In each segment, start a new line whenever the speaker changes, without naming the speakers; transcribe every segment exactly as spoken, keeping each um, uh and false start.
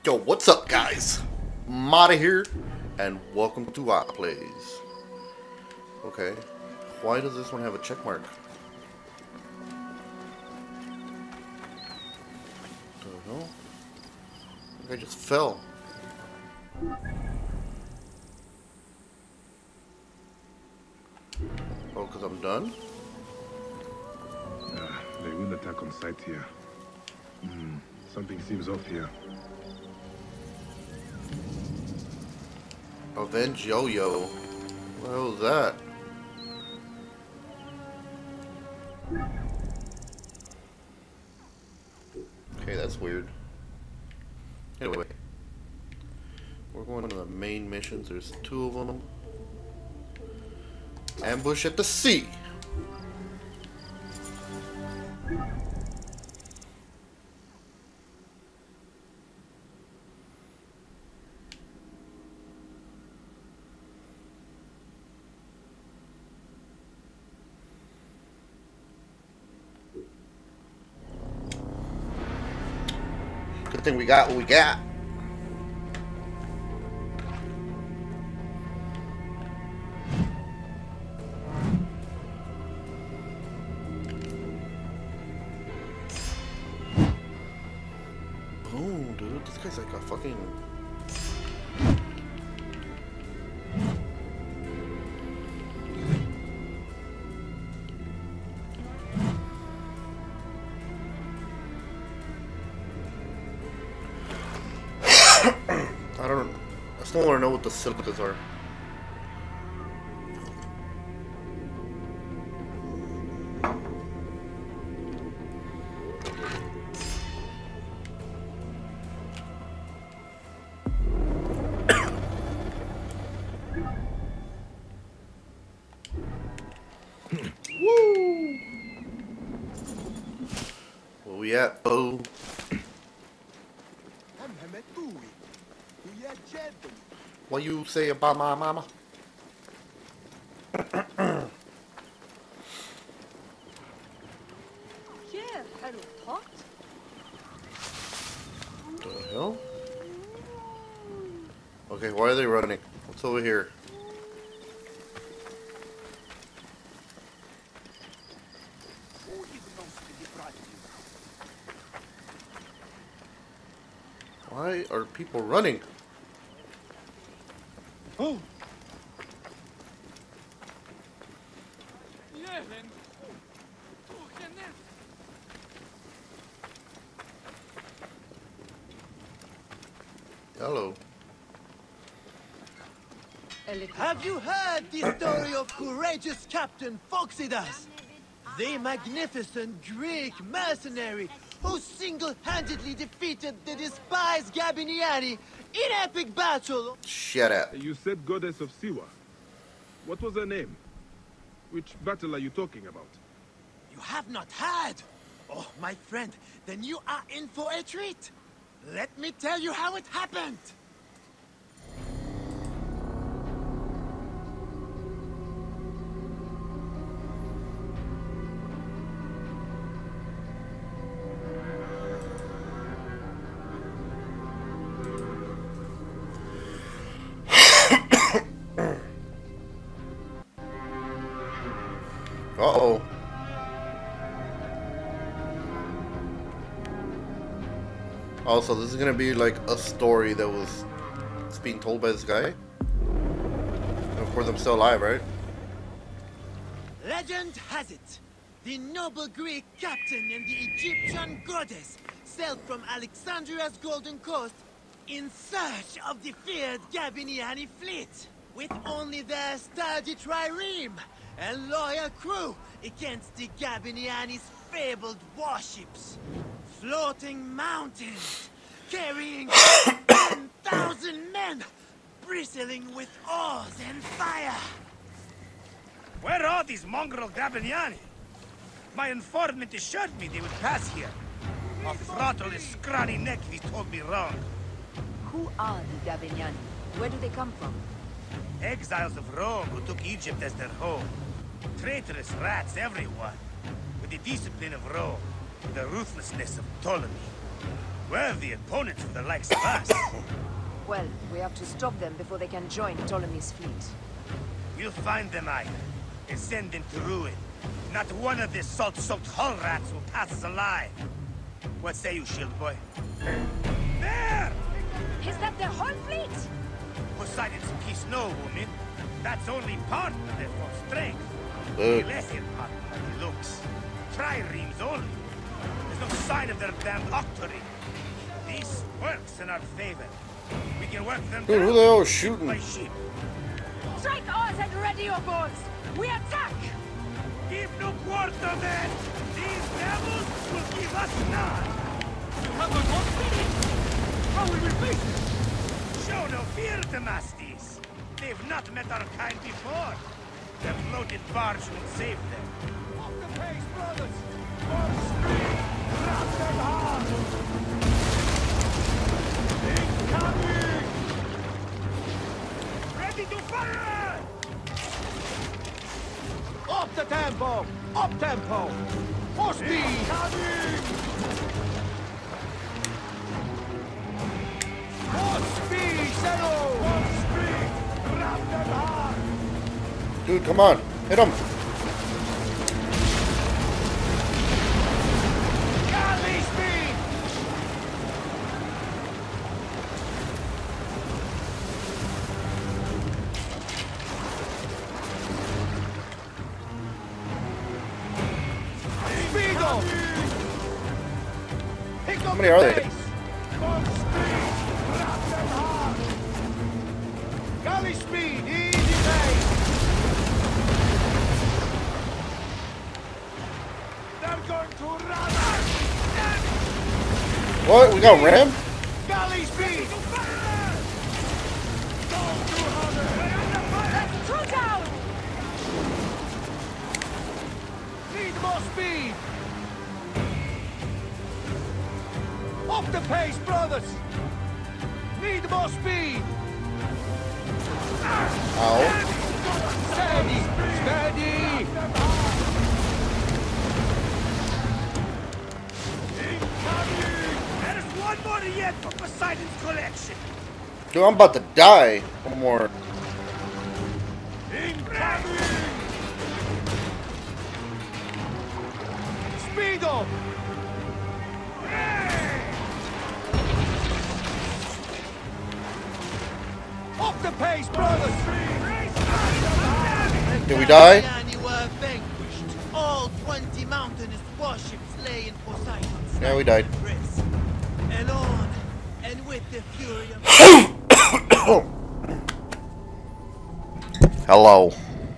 Yo, what's up, guys? Mata here, and welcome to Our Plays. Okay, why does this one have a check mark? Don't know. I think I just fell. Oh, because I'm done?
Uh, they will attack on sight here. Hmm, something seems off here.
Avenge Yo-Yo. What the hell is that? Okay, that's weird. Anyway, we're going to the main missions. There's two of them. Ambush at the sea. Good thing we got what we got. Boom, dude. This guy's like a fucking... I don't know. I still want to know what the silicas are. Woo! Where we at, Bo? What you say about my mama? The hell? Okay, why are they running? What's over here? Why are people running?
Oh!
Hello.
Have you heard the story of courageous Captain Phoxidas? The magnificent Greek mercenary who single-handedly defeated the despised Gabiniani in epic battle.
Shut up.
You said Goddess of Siwa. What was her name? Which battle are you talking about?
You have not heard? Oh, my friend, then you are in for a treat. Let me tell you how it happened.
Uh-oh. Also, this is gonna be like a story that was it's being told by this guy. And of course, I'm still alive, right?
Legend has it, the noble Greek captain and the Egyptian goddess sailed from Alexandria's Golden Coast in search of the feared Gabiniani fleet, with only their sturdy trireme and loyal crew against the Gabiniani's fabled warships. Floating mountains, carrying ten thousand men, bristling with oars and fire.
Where are these mongrel Gabiniani? My informant assured me they would pass here. I'll throttle his scrawny neck if he told me wrong.
Who are the Gabiniani? Where do they come from?
Exiles of Rome who took Egypt as their home. Traitorous rats, everyone. With the discipline of Rome, the ruthlessness of Ptolemy. Worthy opponents of the likes of us.
Well, we have to stop them before they can join Ptolemy's fleet.
We'll find them, Aya, and send them to ruin. Not one of these salt-soaked hull rats will pass us alive. What say you, Shield Boy? There!
Is that their whole fleet?
Poseidon's peace, no, woman. That's only part of their full strength.
Look.
The less part of it looks. Triremes only. There's no sign of their damned octoring. This works in our favor. We can work them
Dude,
down
who the hell is
ship
shooting?
by ship.
Strike oars and ready your boats! We attack!
Give no quarter, men! These devils will give us none!
You have a good spirit! How will we face it?
Show no fear, Damastes! They've not met our kind before. Their floated barge will save them.
Off the pace, brothers! On street! Grab them hard! Incoming!
Ready to fire!
Up the tempo! Up tempo! For speed! For speed, Zero! For speed! Grab them hard!
Dude, come on. Hit him.
Galley speed! Speedo! Pick up
How many are
the
they?
pace! For speed! Grab them hard! Galley speed! Easy pace! They're going to run us!
What? We got ram?
Galley speed!
Let's throw down!
Need more speed! Up the pace, brothers! Need more speed!
Ow.
Steady! Steady!
There is one more yet for Poseidon's collection.
Dude, I'm about to die. One more.
Incoming! Speedo! Up the pace, brothers!
Did we die?
You were vanquished. All twenty mountainous warships lay in Poseidon's
Yeah, we died.
embrace. Alone, and with the fury of
Hello.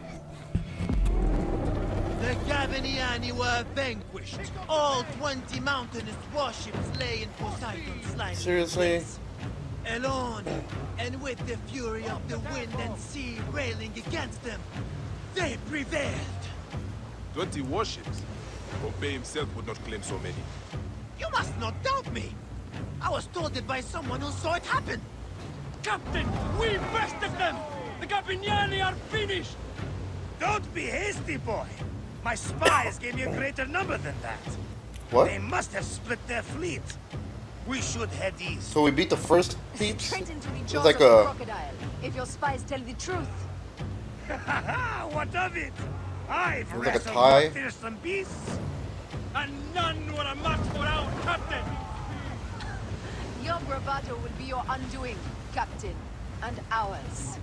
the Gabiniani were vanquished. All twenty mountainous warships lay in Poseidon's slimy
Seriously?
embrace. Alone, and with the fury of the wind and sea railing against them, they prevailed.
Twenty warships. Pompey himself would not claim so many.
You must not doubt me. I was told it by someone who saw it happen.
Captain, we bested them! The Gabiniani are finished!
Don't be hasty, boy. My spies gave me a greater number than that.
What?
They must have split their fleet. We should head east.
So we beat the first peeps?
Straight into the
It's
jaws
like
of the
a...
crocodile, if your spies tell the truth.
What of it? I've
It's like a
wrestled
tie.
more fearsome beasts.
And none were a match for our captain!
Your bravado will be your undoing, Captain, and ours.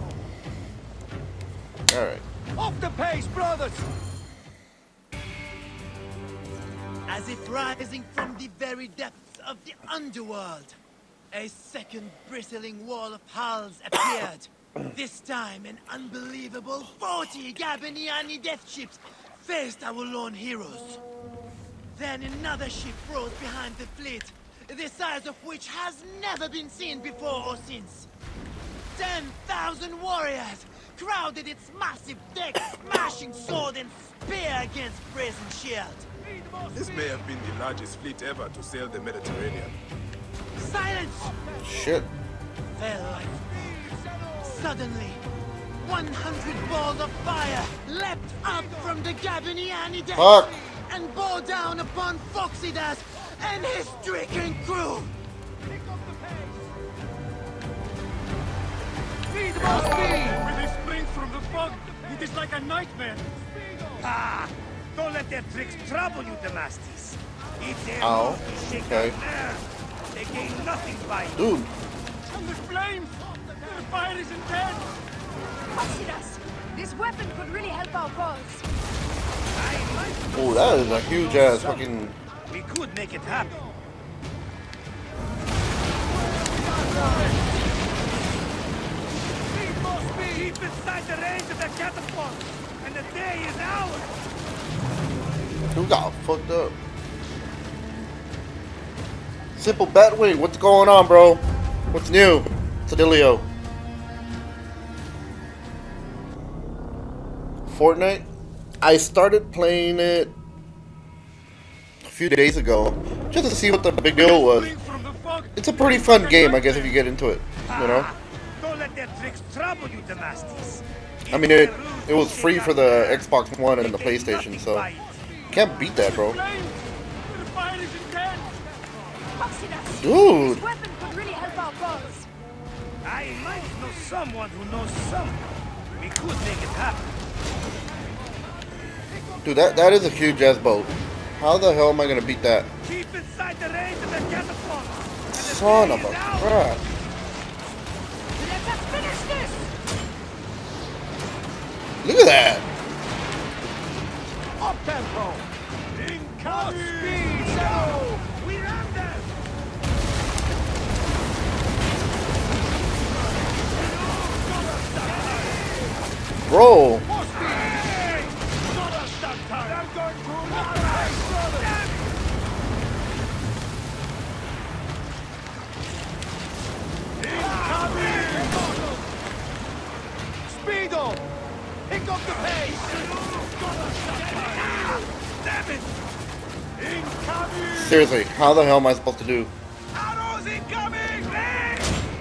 Alright.
Off the pace, brothers! As if rising from the very depths of the underworld, a second bristling wall of hulls appeared. This time, an unbelievable forty Gabiniani death ships faced our lone heroes. Then another ship rose behind the fleet, the size of which has never been seen before or since. Ten thousand warriors crowded its massive deck, smashing sword and spear against brazen shield.
This may have been the largest fleet ever to sail the Mediterranean.
Silence!
Shit.
Fell like smoke. Suddenly, one hundred balls of fire leapt up from the Gabiniani deck
Fuck.
and bore down upon Phoxidas, and his stricken crew.
Speed, more speed! With his springs from the fog, it is like a nightmare.
Ah! Don't let their tricks trouble you, Damastes. It's their
Ow.
move to shake
Okay.
out nerve. They gain nothing by it.
Dude,
And the flames! The fire is intense!
Oxidas, this weapon could really help our cause.
I might
oh, that is a huge ass fucking.
We could make it happen. Speed, more speed! Keep inside the range of the catapult, and the day is ours!
Dude got fucked up. Simple Batwing, what's going on, bro? What's new? Sedilio. Fortnite? I started playing it a few days ago just to see what the big deal was.
Springs from the fog,
It's a pretty fun game, I guess, if you get into it. You know?
Ah, don't let their tricks trouble you, Damastes.
I mean, it it was free for the Xbox One and the
They gain
PlayStation,
nothing
so
by it.
can't beat that, bro.
flames! The fire is intense!
Oxidas,
Dude.
this weapon could really help our cause.
I might know someone who knows someone. We could make it happen.
Dude, that, that is a huge ass boat. How the hell am I gonna beat that?
Keep inside the range of the catapult. and the
Son
day
of a
is ours.
crap.
Let us finish this!
Look at that.
Up tempo! Incoming! Speed! So!
We have them.
Bro,
More speed! Not a stuck time! I'm going to race, brother! Incoming! Speedo! Pick up the pace!
Damn it!
Incoming!
seriously, how the hell am I supposed to do?
Arrows incoming! Hey!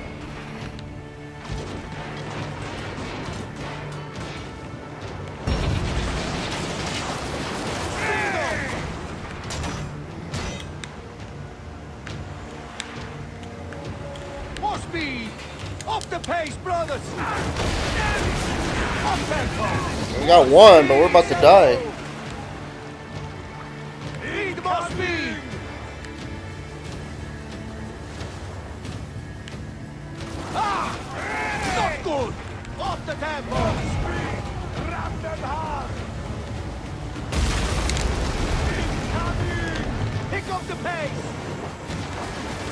More speed! Off the pace, brothers! Up tempo!
We got one, but we're about to die.
Need more speed! Ah! Not good! Off the tempo! Ram them hard! Incoming! Pick up the pace!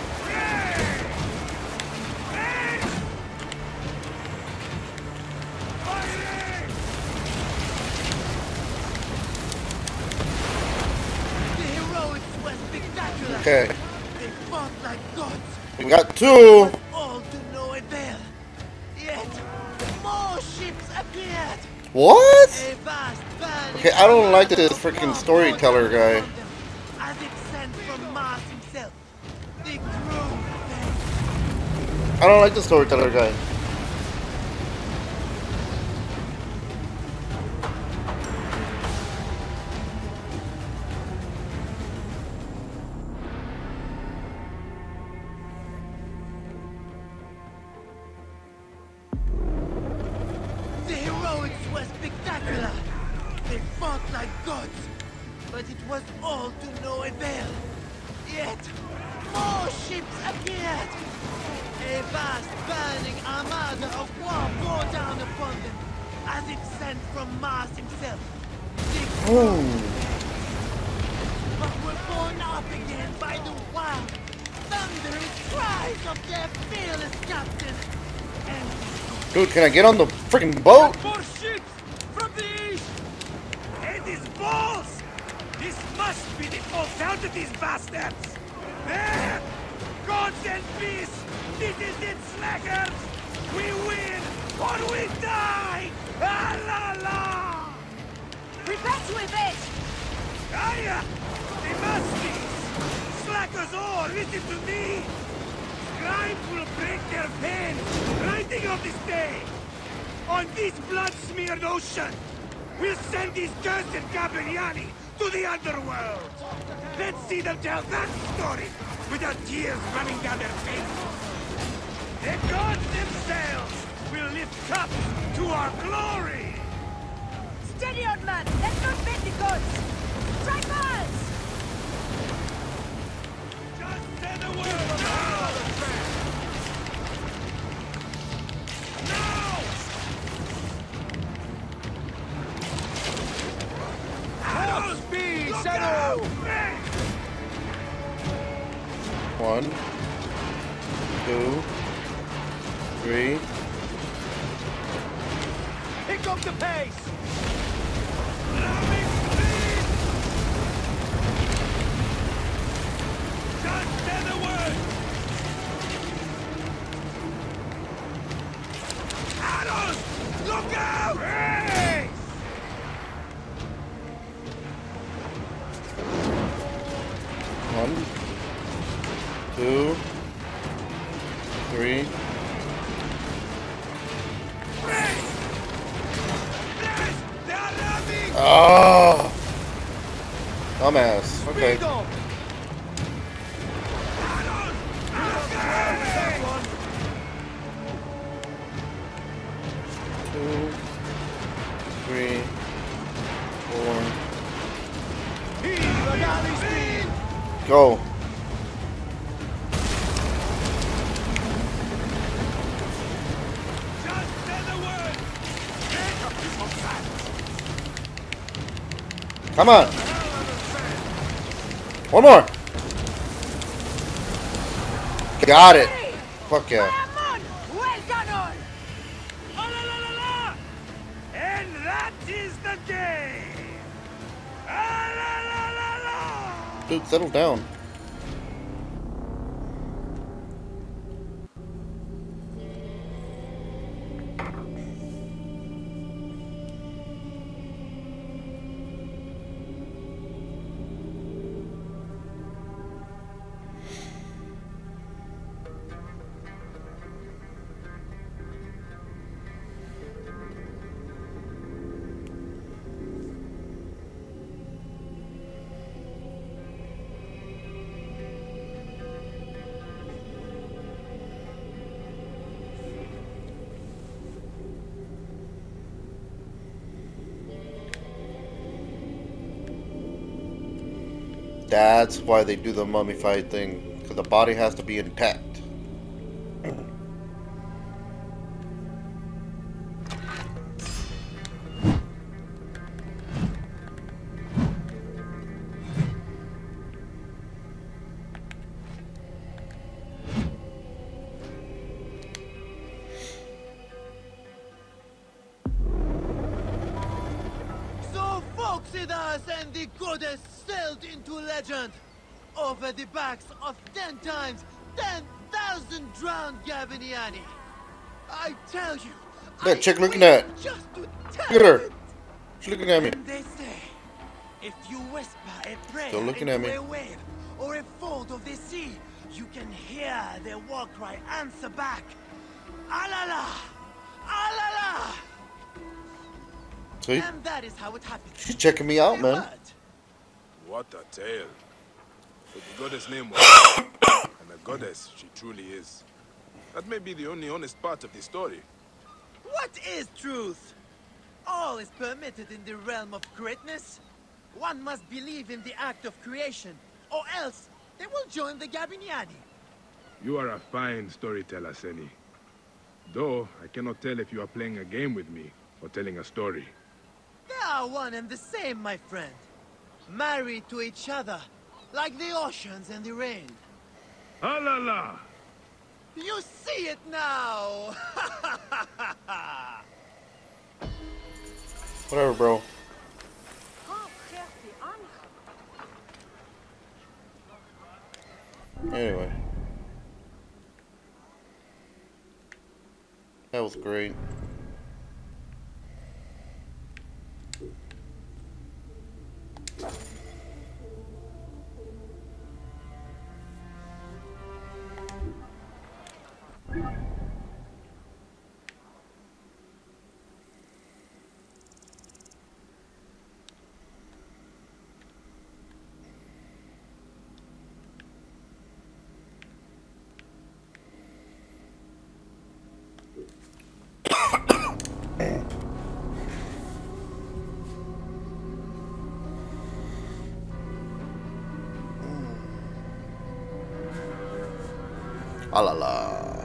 The heroics were spectacular.
Okay,
They fought like gods,
we got two.
all to no avail. Yet, more ships appeared.
What?
A vast band.
Okay, I don't like this freaking storyteller guy.
As if sent from Mars himself. The crew.
I don't like the storyteller guy.
The heroics were spectacular. They fought like gods, but it was all to no avail. Yet, more ships appeared. A vast burning armada of war bore down upon them, as if sent from Mars himself. The
Ooh.
but were borne up again by the wild, thundering cries of their fearless captain. And
Dude, can I get on the freaking boat?
More ships! From the east!
Head is balls! This must be the fault out of these bastards! There! Gods and peace! This is it, slackers! We win or we die! Ah la la!
Prepare to evade!
Aya! Damastes! Slackers all, listen to me! Scribes will break their pens, writing of this day! On this blood-smeared ocean, we'll send these cursed Gabriani to the underworld! Let's see them tell that story without tears running down their faces! The gods themselves will lift cups to our glory!
Steady, old man! Let's not bend the gods! Strike us!
Just say the word now! Now! Out speed, Shadow!
One, two, three.
Pick up the pace! Loving speed! Just say the word! Arrows! Look out! Race!
One, two, three.
Race! Race! They are running!
Oh, dumbass. Okay.
Speed up! Arrows! Arrows!
Two, three, four.
He's a galley speed!
Go.
Just say the word! Take up this whole side!
Come on. One more. Got it. Fuck yeah.
Ramon! Well done, all!
La la la la la! And that is the game! Ah, la la la la!
Dude, settle down. That's why they do the mummified thing, because the body has to be intact.
So Phoxidas and the goddess sailed into legend over the backs of ten times ten thousand drowned Gabiniani. I tell you,
That
I
chick looking
wait
at-
just to tell
Look at her.
it.
She's looking at me.
And they say, if you whisper a prayer
Still looking
into
at me.
a wave or a fold of the sea, you can hear their war cry answer back. Alala! Alala!
See?
And that is how it happens.
She's checking me out,
A
man.
word.
What a tale. But the goddess' name was and a goddess she truly is. That may be the only honest part of the story.
What is truth? All is permitted in the realm of greatness. One must believe in the act of creation, or else they will join the Gabiniani.
You are a fine storyteller, Seni. Though, I cannot tell if you are playing a game with me or telling a story.
They are one and the same, my friend. Married to each other, like the oceans and the rain.
Ah la la!
You see it now!
Whatever, bro. Anyway. That was great. Ah la la.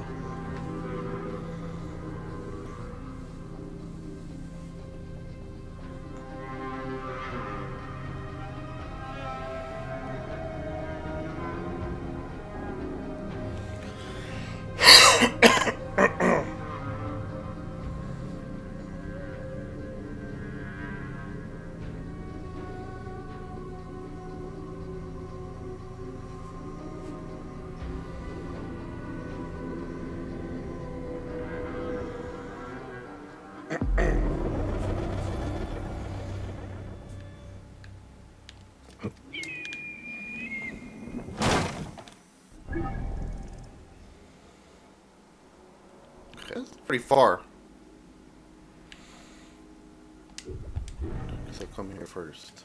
That's pretty far. Guess I'll come here first.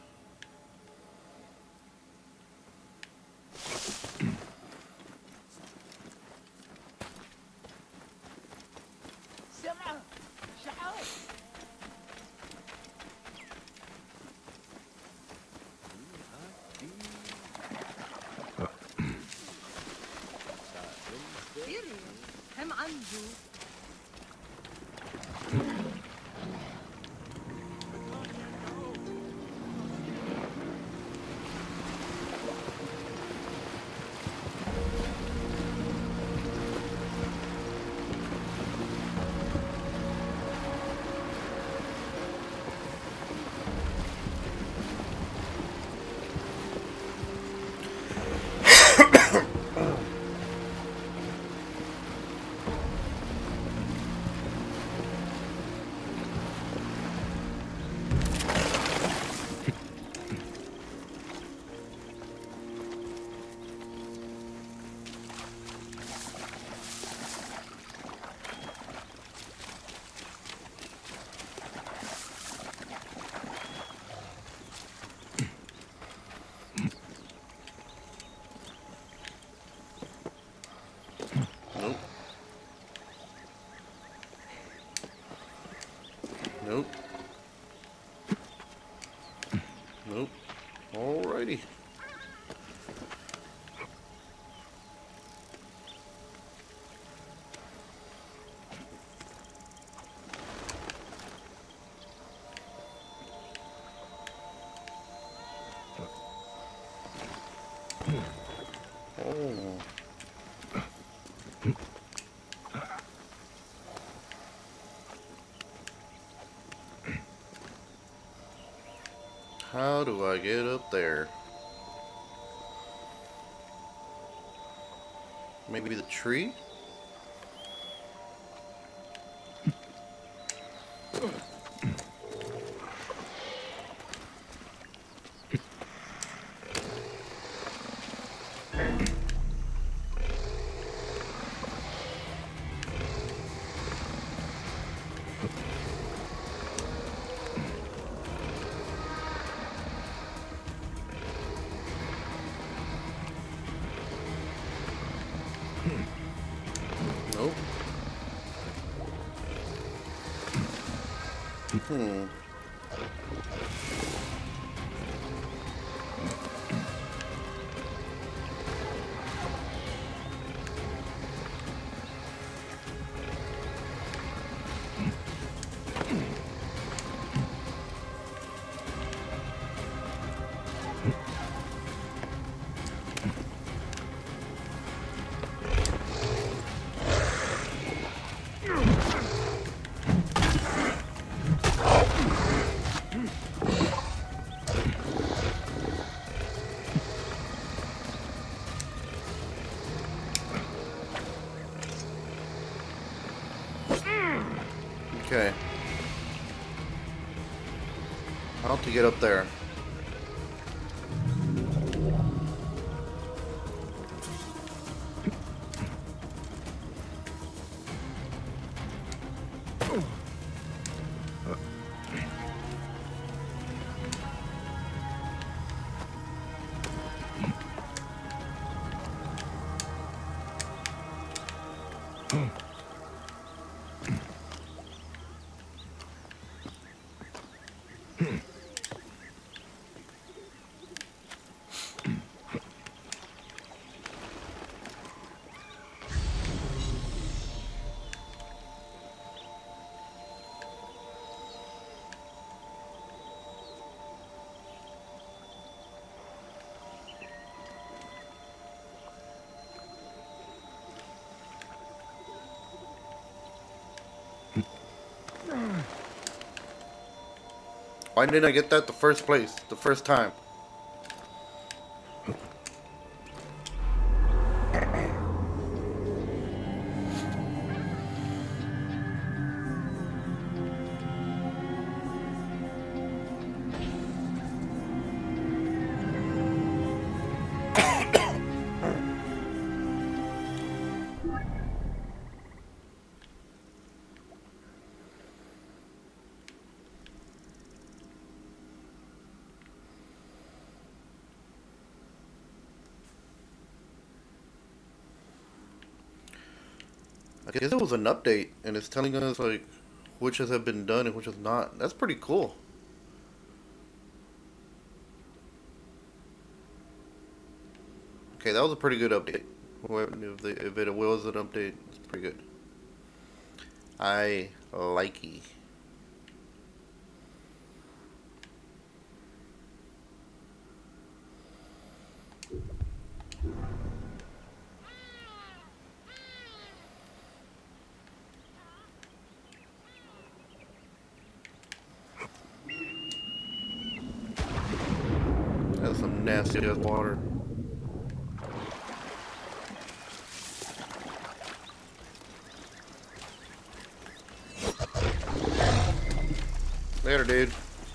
Nope. Nope. Alrighty. Oh. How do I get up there? Maybe the tree? Nope. Hmm. Okay. How to get up there? Why didn't I get that the first place, the first time? I guess it was an update, and it's telling us like which have been done and which has not. That's pretty cool. Okay, that was a pretty good update. If, the, if it was an update, it's pretty good. I like it. That's some nasty ass water. Later, dude.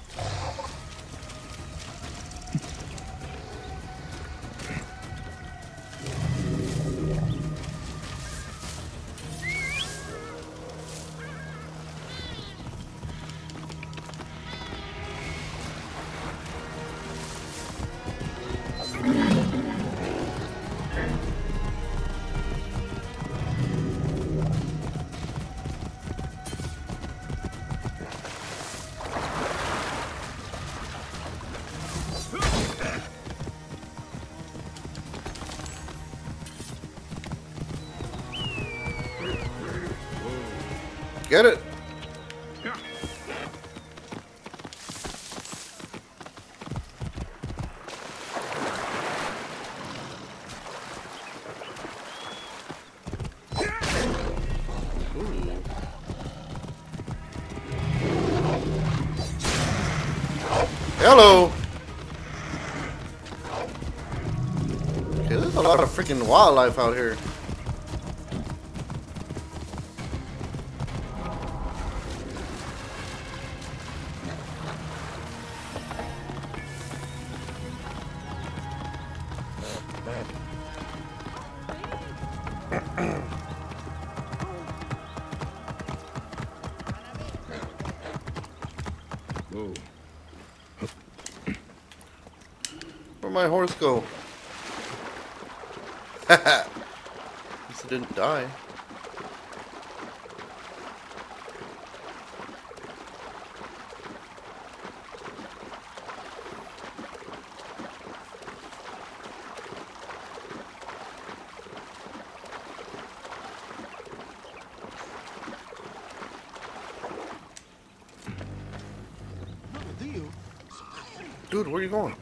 Get it? Hello. Okay, there's a lot of freaking wildlife out here.
Whoa.
Where'd my horse go? Haha. At least it didn't die. Dude, where are you going?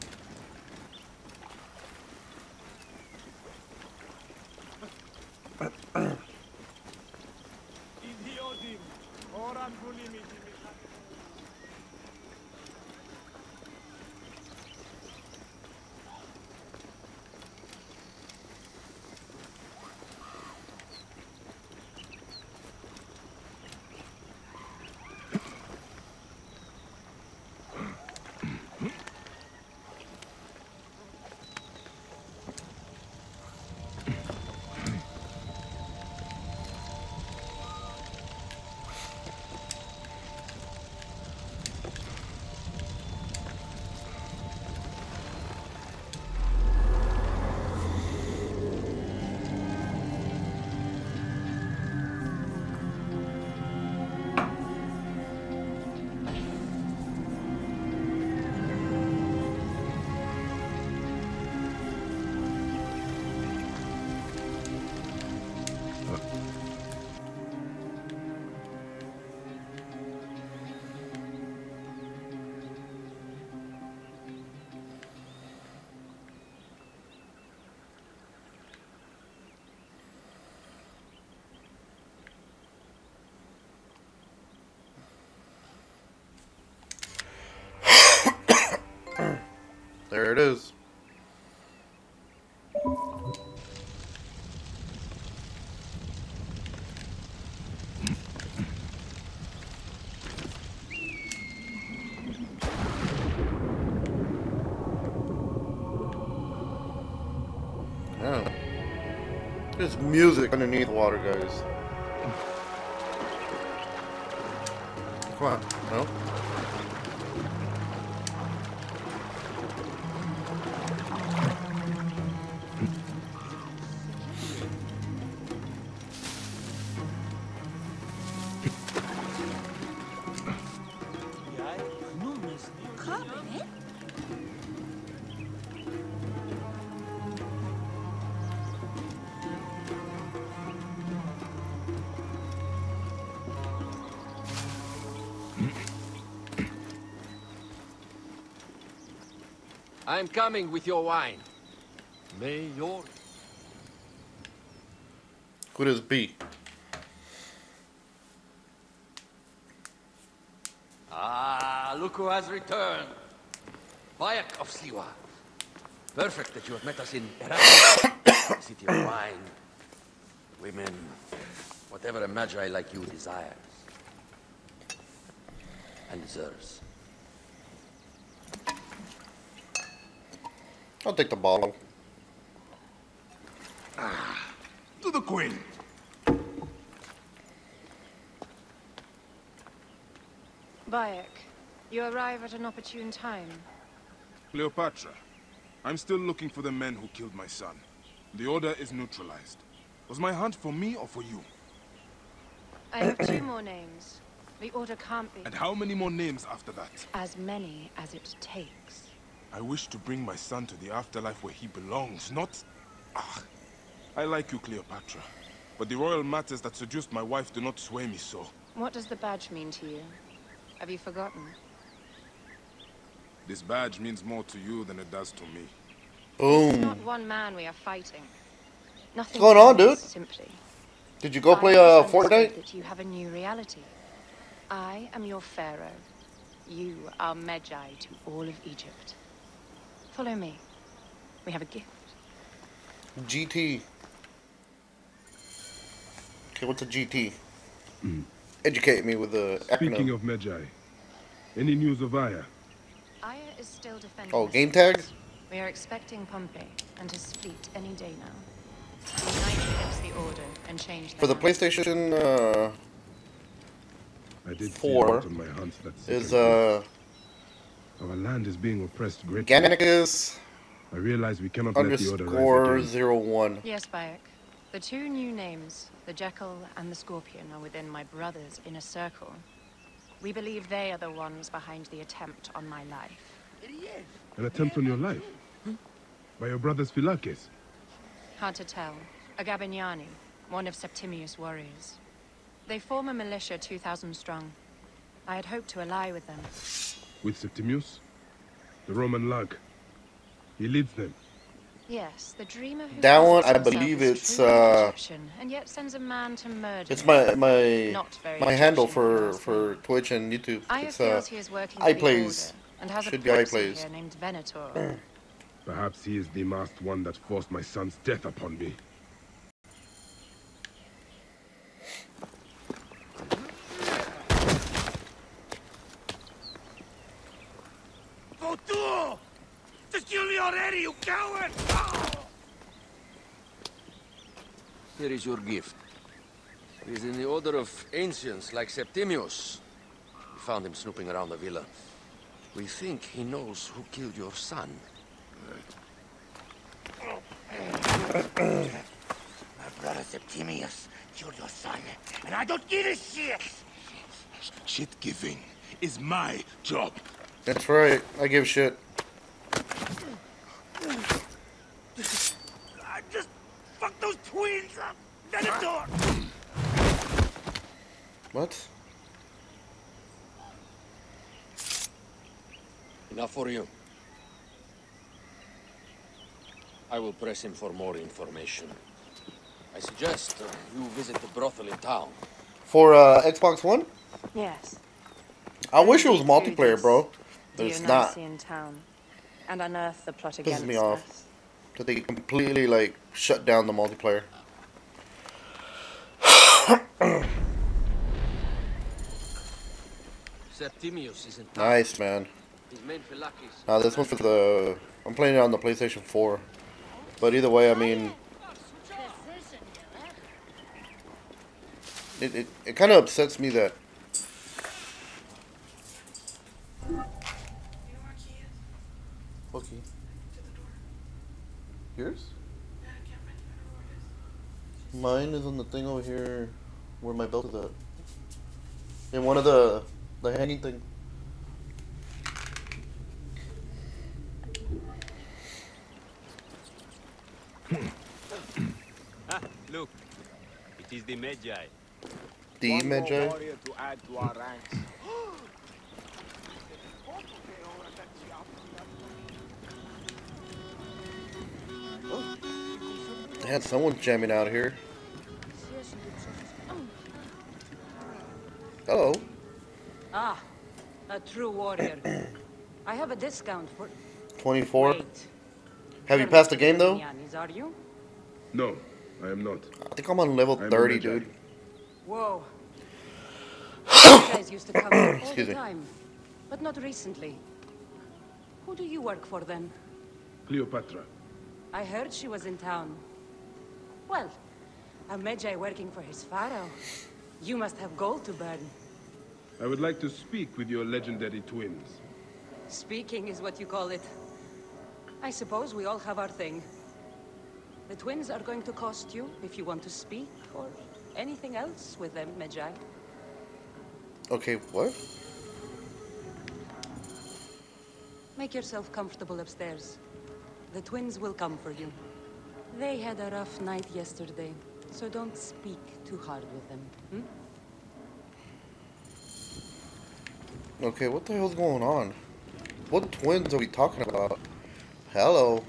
There it is. Yeah. There's music underneath water, guys. Come on, no?
I'm coming with your wine. May your...
Who does B?
Ah, look who has returned. Bayek of Siwa. Perfect that you have met us in Heraklion, city of wine, women, whatever a magi like you desires. And deserves.
I'll take the bottle.
Ah, to the queen.
Bayek, you arrive at an opportune time.
Cleopatra, I'm still looking for the men who killed my son. The order is neutralized. Was my hunt for me or for you?
I have two more names. The order can't be...
And how many more names after that?
As many as it takes.
I wish to bring my son to the afterlife where he belongs, not... Ah, I like you, Cleopatra. But the royal matters that seduced my wife do not sway me so.
What does the badge mean to you? Have you forgotten?
This badge means more to you than it does to me.
It's
Boom.
not one man we are fighting. Nothing
What's going on,
else,
dude?
Simply.
Did you go
I
play
have
uh,
understood
Fortnite?
that you have a new reality. I am your pharaoh. You are Magi to all of Egypt. Follow me. We have a gift.
G T. Okay, what's a G T?
Mm.
Educate me with the acronym.
Speaking of Magi, any news of Aya?
Aya is still defending.
Oh,
the
game
cities.
tag?
We are expecting Pompey and his fleet any day now. Unite against the order and change
For the
lands.
PlayStation uh,
I did
four
see out on my hunts that
is uh,
our land is being oppressed greatly.
Gannicus
I realize we cannot let the order
underscore
rise again.
zero one.
Yes, Bayek. The two new names, the Jekyll and the Scorpion, are within my brother's inner circle. We believe they are the ones behind the attempt on my life.
An attempt on your life? By your brother's Philakes?
Hard to tell. A Gabiniani, one of Septimius' warriors. They form a militia two thousand strong. I had hoped to ally with them.
With Septimius? The Roman lug. He leads them.
Yes, the dreamer who
That one,
posits
I
himself
believe
as
it's,
truly
uh,
Egyptian, and yet sends a man to murder.
It's
him.
my my
Not very
my handle
Egyptian,
for
if you
for Twitch and YouTube.
Aya
It's uh,
feels he is working for the
iPlays.
Order, and has
Should
a
be
proxy
iPlays.
here named Venator.
Perhaps he is the masked one that forced my son's death upon me.
Votu! Just kill me already, you coward! Oh!
Here is your gift. It is in the order of ancients like Septimius. We found him snooping around the villa. We think he knows who killed your son.
My brother Septimius killed your son, and I don't give a shit! Shit giving is my job.
That's right. I give shit.
I just fuck those twins up! Venator!
What?
Enough for you. I will press him for more information. I suggest uh, you visit the brothel in town.
For uh, Xbox One?
Yes.
I wish it was
Do
multiplayer,
this,
bro. But it's not.
Dionysian town. and unearth the plot
Pisses
against
me off.
us.
That they completely like shut down the multiplayer.
Septimius is in town.
Nice, man.
His main Phylakis.
Now this one's for the. I'm playing it on the PlayStation four. But either way, I mean, it it, it kind of upsets me that. What key? Yours? Mine is on the thing over here where my belt is at. In one of the the hanging thing.
Ah, look. It is the Magi.
The
One more
Magi?
warrior to add to our ranks.
They had someone jamming out here. Hello.
Ah, a true warrior. I have a discount for...
twenty-four.
Wait.
Have you passed the game though?
Yanis, are you?
No, I am not.
I think I'm on level
I'm a
thirty,
Magi.
Whoa.
dude.
You guys used to come here all
Excuse
the
me.
time, but not recently. Who do you work for then?
Cleopatra.
I heard she was in town. Well, a Magi working for his pharaoh. You must have gold to burn.
I would like to speak with your legendary twins.
Speaking is what you call it. I suppose we all have our thing. The twins are going to cost you if you want to speak, or anything else with them, Magi.
Okay, what?
Make yourself comfortable upstairs. The twins will come for you. They had a rough night yesterday, so don't speak too hard with them, hmm?
Okay, what the hell's going on? What twins are we talking about? Hello.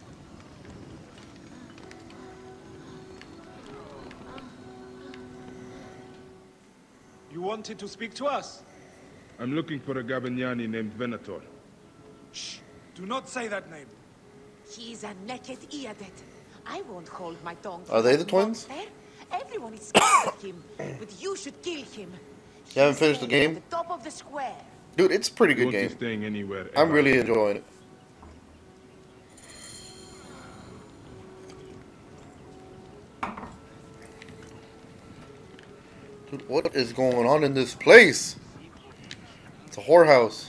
You wanted to speak to us?
I'm looking for a Gabignani named Venator.
Shh! Do not say that name.
He's a naked Iadet. I won't hold my tongue.
Are they the twins?
Monster. Everyone is scared of him, but you should kill him.
You haven't finished the
He's
game?
at the top of the square.
Dude, it's a pretty good
Won't be
game.
staying anywhere.
I'm
ever.
really enjoying it. Dude, what is going on in this place? It's a whorehouse.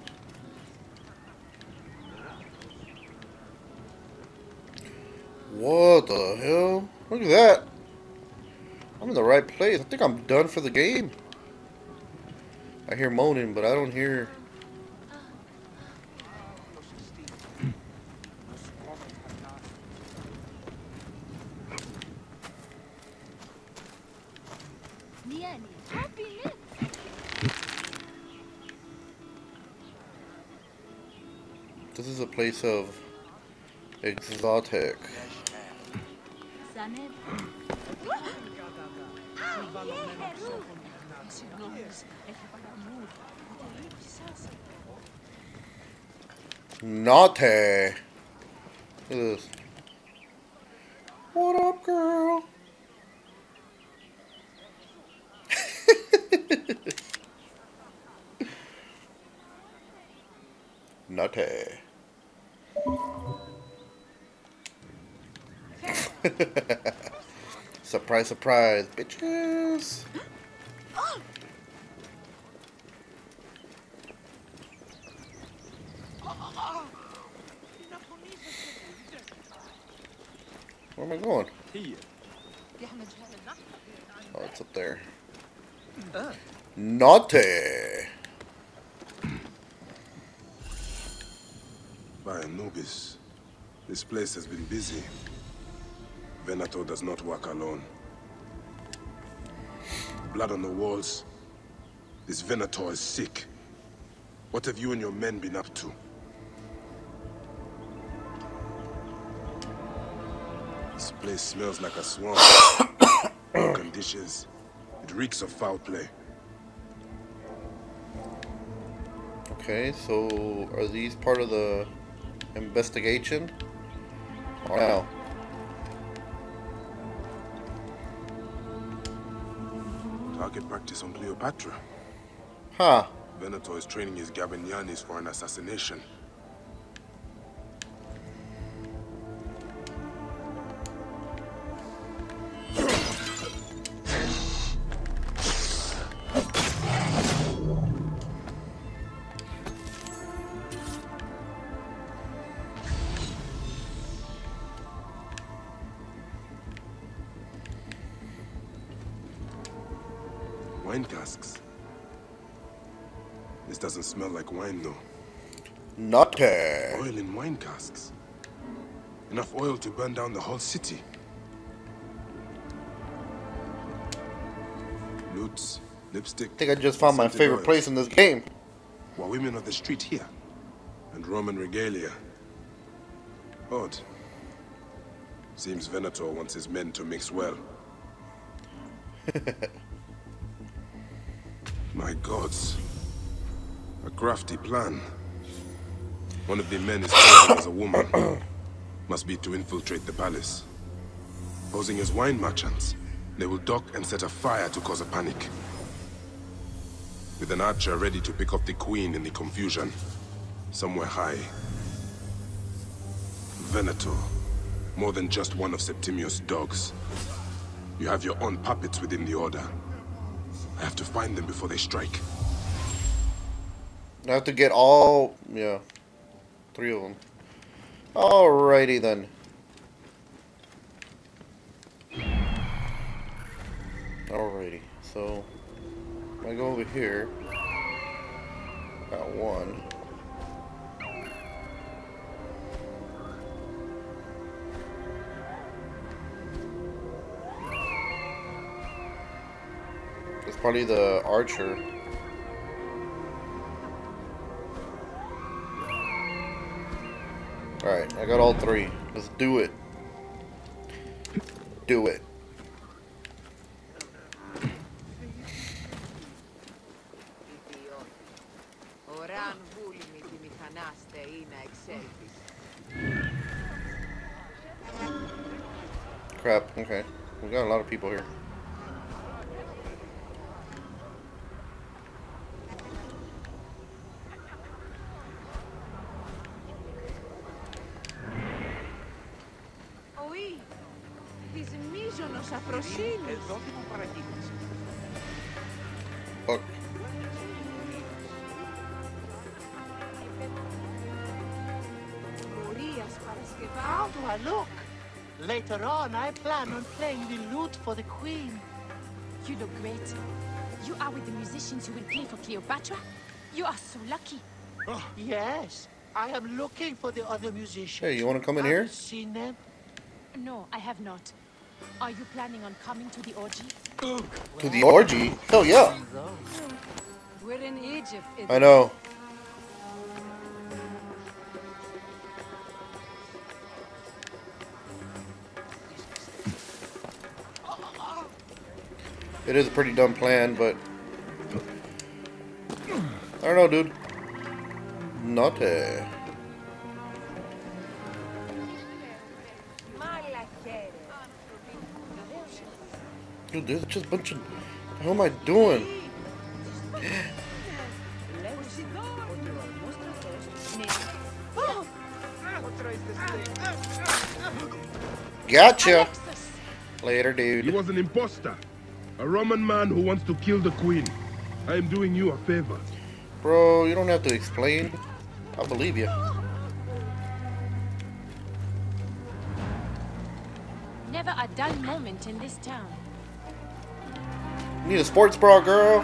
What the hell? Look at that. I'm in the right place. I think I'm done for the game. I hear moaning, but I don't hear... This is a place of exotic. Naughty. Look at this. What up, girl? Naughty. Surprise, surprise, bitches. Where am I going?
Here.
Oh, it's up there. Naughty.
By Anubis, this place has been busy. Venator does not work alone. Blood on the walls. This Venator is sick. What have you and your men been up to? This place smells like a swamp. Broken dishes. It reeks of foul play.
Okay, so are these part of the Investigation? Wow.
Target practice on Cleopatra.
Huh.
Venator is training his Gabinianis for an assassination. Wine casks. This doesn't smell like wine, though.
Not uh.
Oil in wine casks. Enough oil to burn down the whole city. Lutes, lipstick.
I think I just found my favorite
oils.
place in this game.
While women of the street here. And Roman regalia. Odd. Seems Venator wants his men to mix well. My gods. A crafty plan. One of the men is posing as a woman. Must be to infiltrate the palace. Posing as wine merchants, they will dock and set a fire to cause a panic. With an archer ready to pick off the queen in the confusion. Somewhere high. Venator. More than just one of Septimius' dogs. You have your own puppets within the order. I have to find them before they strike.
I have to get all, yeah, three of them. Alrighty then. Alrighty, so I go over here. Got one. It's probably the archer. Alright, I got all three. Let's do it. Do it. Crap, okay. We got a lot of people here. Fuck.
How do I look? Later on, I plan on playing the lute for the queen.
You look great. You are with the musicians who will play for Cleopatra? You are so lucky.
Yes, I am looking for the other musicians.
Hey, you want to come in
Have
here?
you seen them?
No, I have not. Are you planning on coming to the orgy?
To the orgy? Hell yeah.
We're in Egypt.
I know. It is a pretty dumb plan, but I don't know, dude. Not a. Dude, there's just a bunch of. What the hell am I doing? Gotcha. Later, dude.
He was an imposter. A Roman man who wants to kill the queen. I am doing you a favor.
Bro, you don't have to explain. I'll believe you.
Never a dull moment in this town.
You need a sports bra, girl.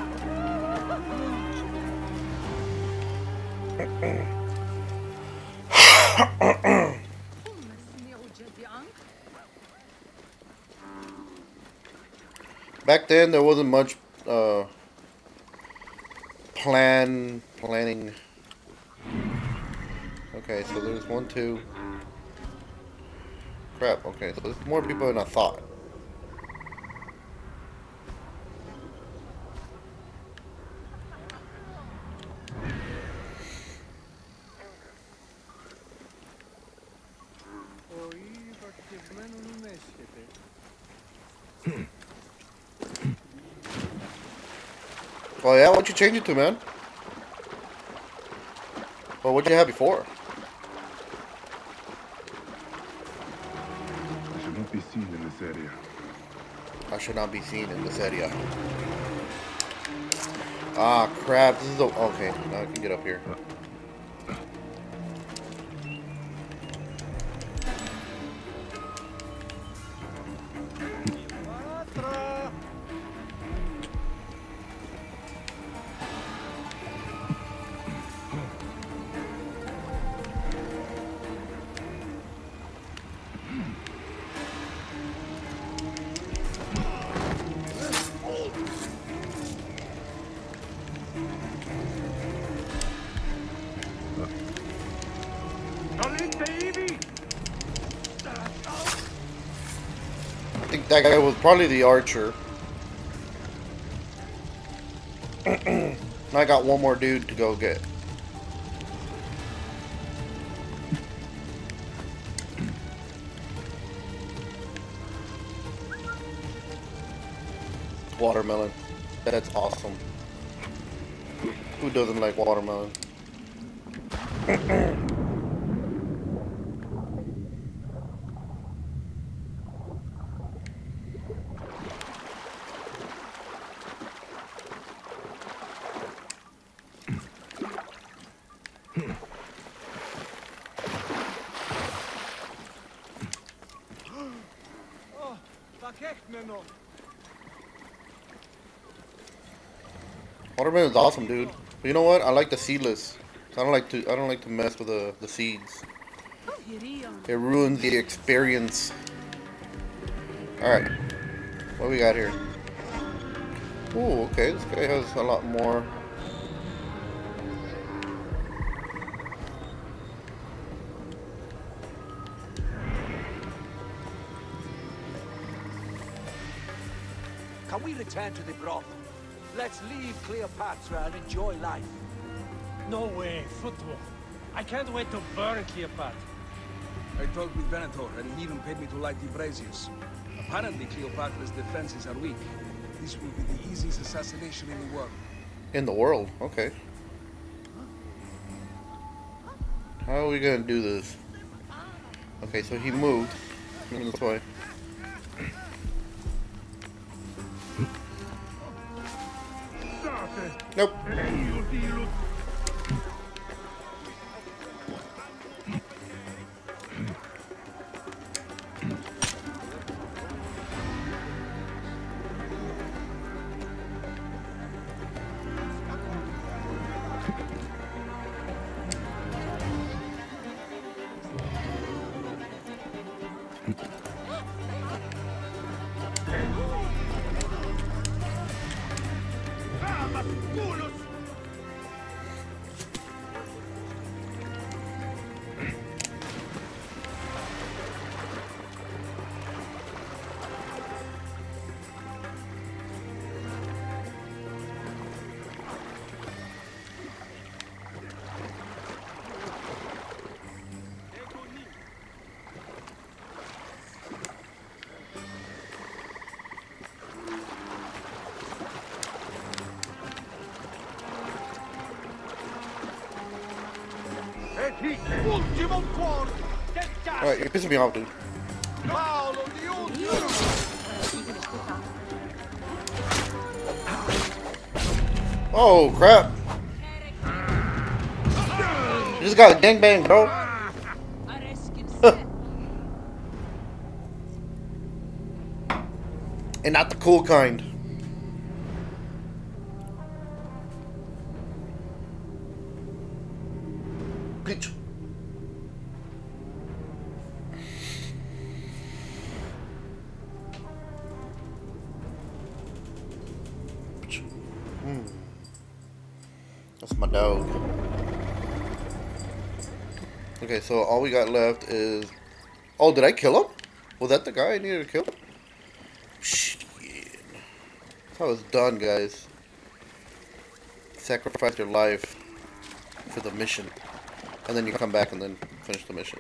Back then, there wasn't much uh, plan planning. Okay, so there's one, two. Crap. Okay, so there's more people than I thought. Oh yeah, what'd you change it to, man? Well, what'd you have before?
I should not be seen in this area.
I should not be seen in this area. Ah, crap. This is the... Okay, now I can get up here. I think that guy was probably the archer. And I got one more dude to go get. Watermelon. That's awesome. Who doesn't like watermelon? Watermelon is awesome, dude. But you know what? I like the seedless. I don't like to. I don't like to mess with the the seeds. It ruins the experience. All right, what we got here? Oh, okay. This guy has a lot more.
Can we return to the brothel? Let's leave Cleopatra and enjoy life.
No way, football. I can't wait to burn Cleopatra.
I talked with Venator, and he even paid me to light the braziers. Apparently, Cleopatra's defenses are weak. This will be the easiest assassination in the world.
In the world? Okay. How are we gonna do this? Okay, so he moved. Moving this way. Nope. Alright, you're pissing me off, dude. Oh, crap. You just got a gangbang, bro. And not the cool kind. Bitch. Hmm. That's my dog. Okay, so all we got left is... Oh, did I kill him? Was that the guy I needed to kill? Shit. That's how it's done, guys. Sacrifice your life for the mission. And then you come back and then finish the mission.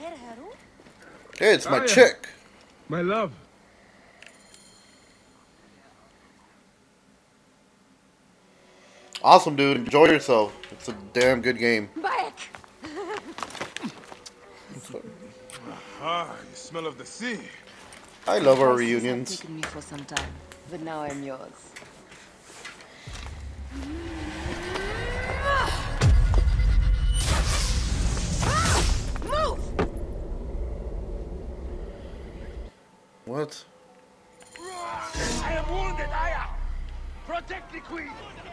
Hey, it's my
Aya,
chick.
My love.
Awesome, dude. Enjoy yourself. It's a damn good game.
Back.
Ah, you smell of the sea.
I love our
Horses have
reunions.
taken me for some time, but now I'm yours.
Move!
What?
I am wounded, Aya! Protect the queen!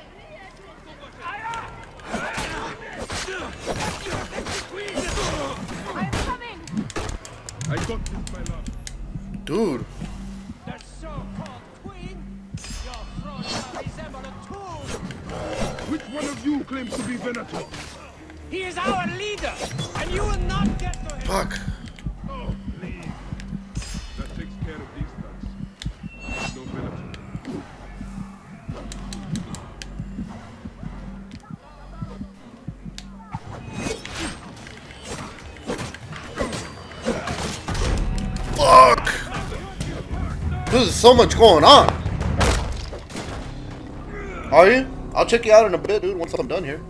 Aya! Protect the queen!
I'm coming!
I got this, my love.
Dude.
The so-called queen? Your throne shall resemble a tomb!
Which one of you claims to be Venator?
He is our leader, and you will not get to him!
Fuck.
Oh, please. That takes care of these thugs. No Venator.
Fuck. There's so much going on. Are you? I'll check you out in a bit, dude, once I'm done here.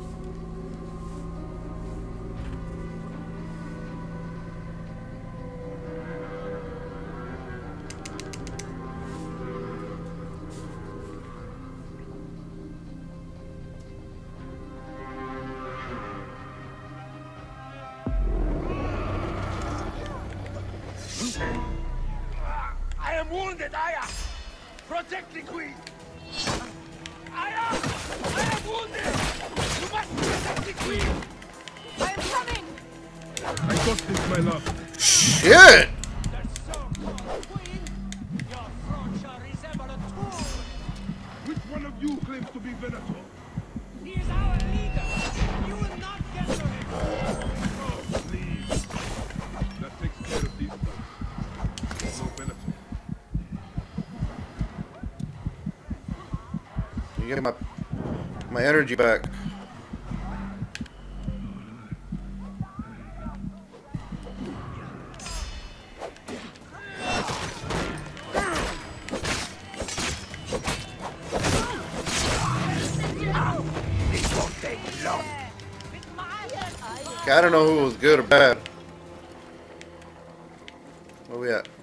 I am wounded, Aya! Protect the queen! Aya! I am wounded! You must protect the queen!
I'm coming!
I got this, my love.
Shit!
The so-called queen? Your throne shall resemble a tomb!
Which one of you claims to be Venator?
He is our leader, and you will not get to him!
Oh, please. That takes care of these thugs. No Venator.
You get my my energy back.
This won't take long.
Okay, I don't know who was good or bad. Where we at?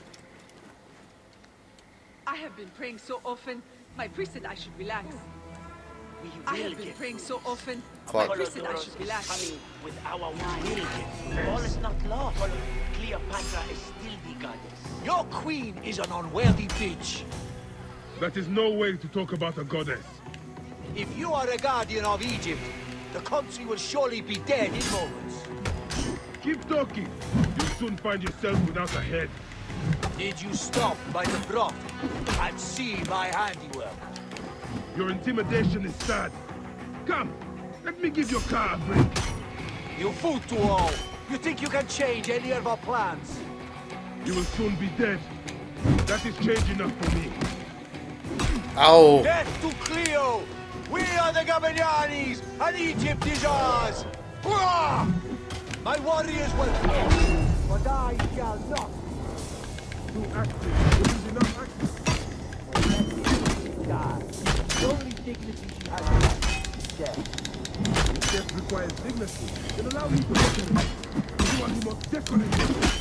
I have been praying so often, my priest said I should relax.
We will
I have been
get
praying so often,
Fuck.
my priest said I should relax.
coming with our will get all is not lost. Cleopatra is still the goddess. Your queen is an unworthy bitch.
That is no way to talk about a goddess.
If you are a guardian of Egypt, the country will surely be dead in moments.
Keep talking. You'll soon find yourself without a head.
Did you stop by the broth and see my handiwork?
Your intimidation is sad. Come, let me give your car a break.
You fool to all. You think you can change any of our plans?
You will soon be dead. That is change enough for me.
Ow.
Death to Cleo! We are the Gabinianis, and Egypt is ours! Hurrah! My warriors will come, but I shall not.
Too active. This is enough active.
Die. The only dignity she has left is death.
If death requires dignity, then allow me to look at it. You are the most decorated.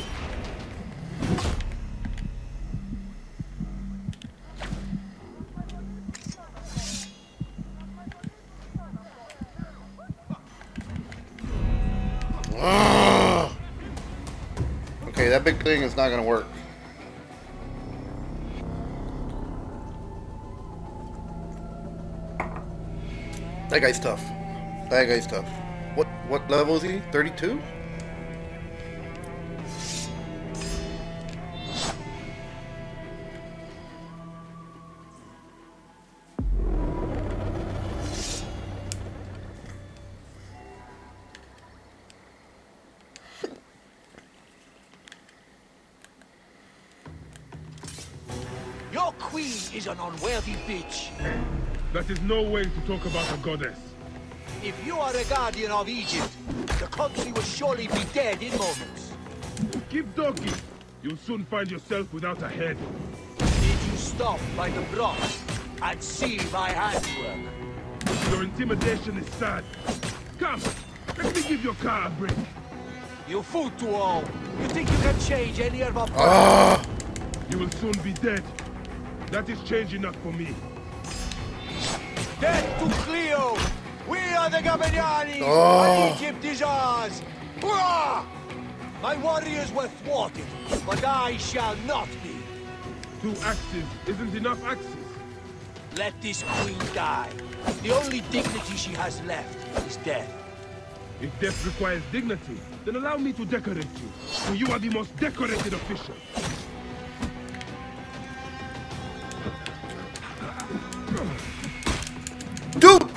Okay, that big thing is not gonna work. That guy's tough. That guy's tough. What what level is he? thirty-two?
Your queen is an unworthy bitch.
That is no way to talk about a goddess.
If you are a guardian of Egypt, the country will surely be dead in moments.
Keep talking. You'll soon find yourself without a head.
Did you stop by the broth and see my handiwork?
Your intimidation is sad. Come, let me give your car a break.
You fool to all. You think you can change any of our
Ah! You will soon be dead. That is change enough for me.
Death to Cleo! We are the Gabiniani!
Oh.
And Egypt is ours! Hurrah! My warriors were thwarted, but I shall not be.
Two axes isn't enough axes.
Let this queen die. The only dignity she has left is death.
If death requires dignity, then allow me to decorate you, for you are the most decorated official.
Dude!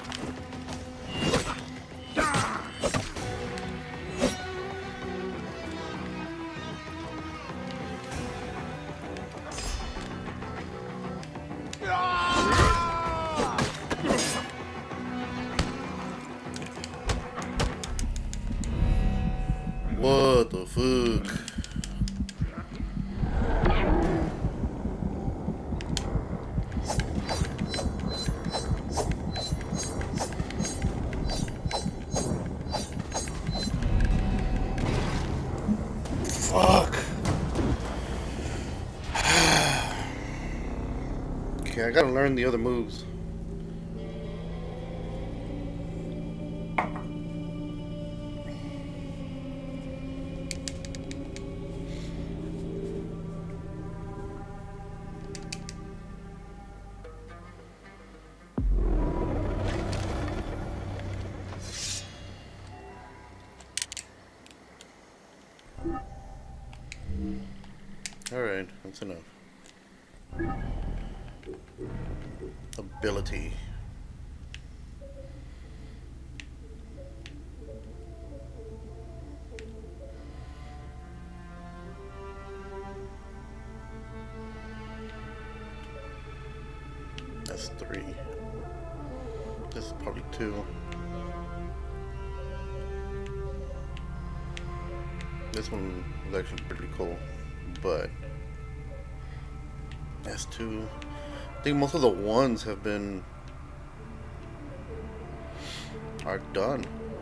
What the fuck? Fuck. Okay, I gotta learn the other moves. Alright, that's enough. Ability. That's three. This is probably two. This one is actually pretty cool, but that's two. I think most of the ones have been are done.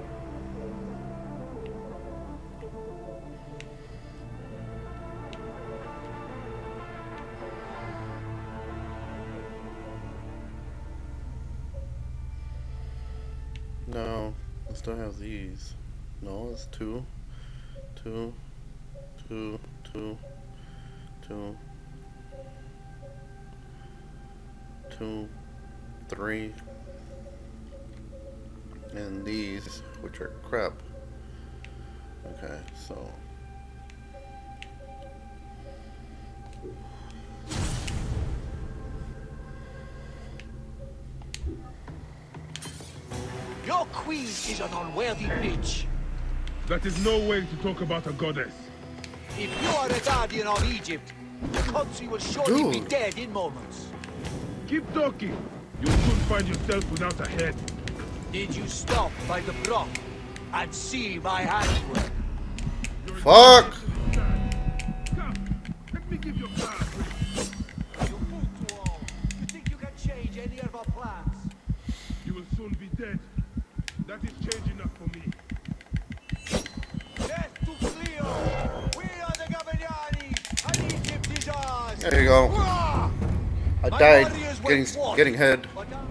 No, I still have these. No, it's two, two, two, two, two, two, three, and these, which are crap. Okay, so
your queen is an unworthy bitch.
That is no way to talk about a goddess.
If you are a guardian of Egypt, the country will surely
Dude.
be dead in moments.
Keep talking. You'll soon find yourself without a head.
Did you stop by the broth and see my handiwork?
Fuck!
Let me give your car a break.
You fool to all. You think you can change any of our plans?
You will soon be dead. That is change enough for me.
Death to Cleo! We are the Gabiniani, and Egypt is ours!
There you go.
Hurrah!
I
My
died
warriors were
getting
thwarted,
getting head.
but I-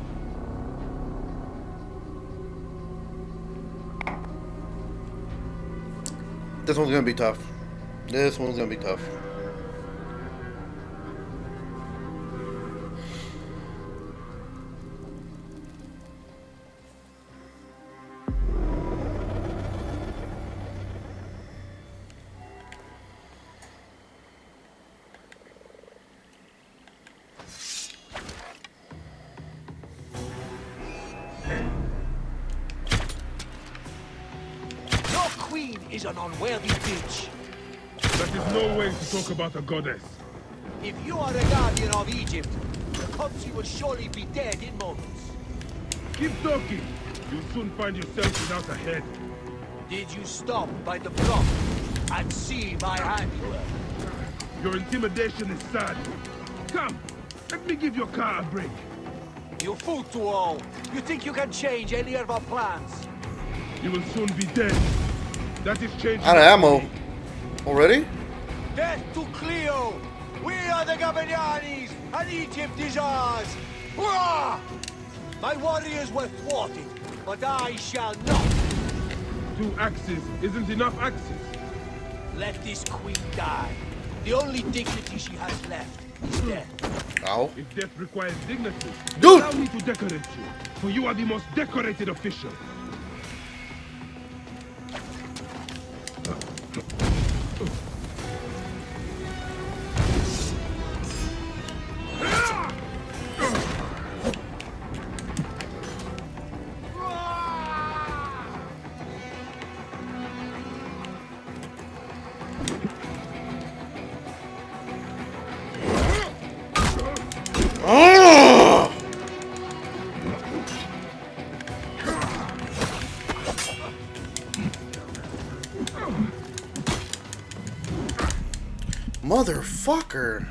This one's gonna be tough. This one's gonna be tough.
Your queen is an unworthy bitch.
That is no way to talk about a goddess.
If you are a guardian of Egypt, the country will surely be dead in moments.
Keep talking. You'll soon find yourself without a head.
Did you stop by the broth and see my handiwork.
Your intimidation is sad. Come, let me give your car a break.
You fool to all. You think you can change any of our plans?
You will soon be dead. That is changing.
Out of ammo. Already?
Death to Cleo! We are the Gabinianis, and Egypt is ours! Hurrah! My warriors were thwarted, but I shall not.
Two axes isn't enough axes.
Let this queen die. The only dignity she has left is death.
Ow.
If death requires dignity,
Dude!
allow me to decorate you, for you are the most decorated official.
Motherfucker.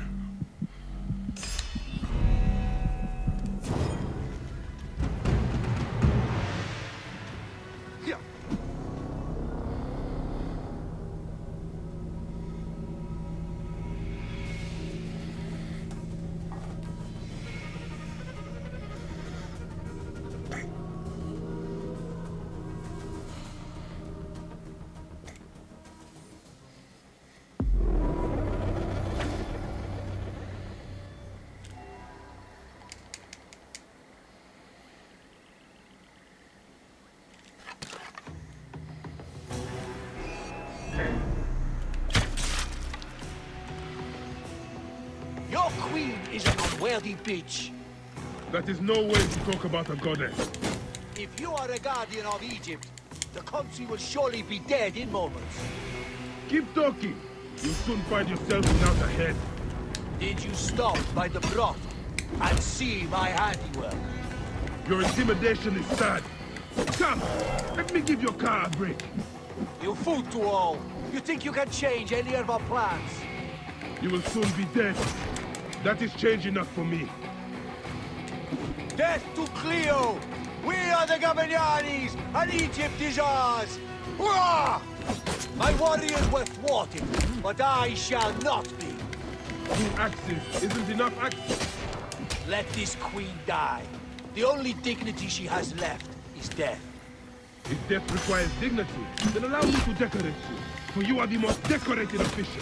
Your queen is an unworthy bitch.
That is no way to talk about a goddess.
If you are a guardian of Egypt, the country will surely be dead in moments.
Keep talking. You'll soon find yourself without a head.
Did you stop by the broth and see my handiwork?
Your intimidation is sad. Come, let me give your car a break.
You fool to all. You think you can change any of our plans?
You will soon be dead. That is change enough for me.
Death to Cleo! We are the Gabinianis, and Egypt is ours! Hurrah! My warriors were thwarted, but I shall not be.
Two axes isn't enough axes.
Let this queen die. The only dignity she has left is death.
If death requires dignity, then allow me to decorate you, for you are the most decorated official.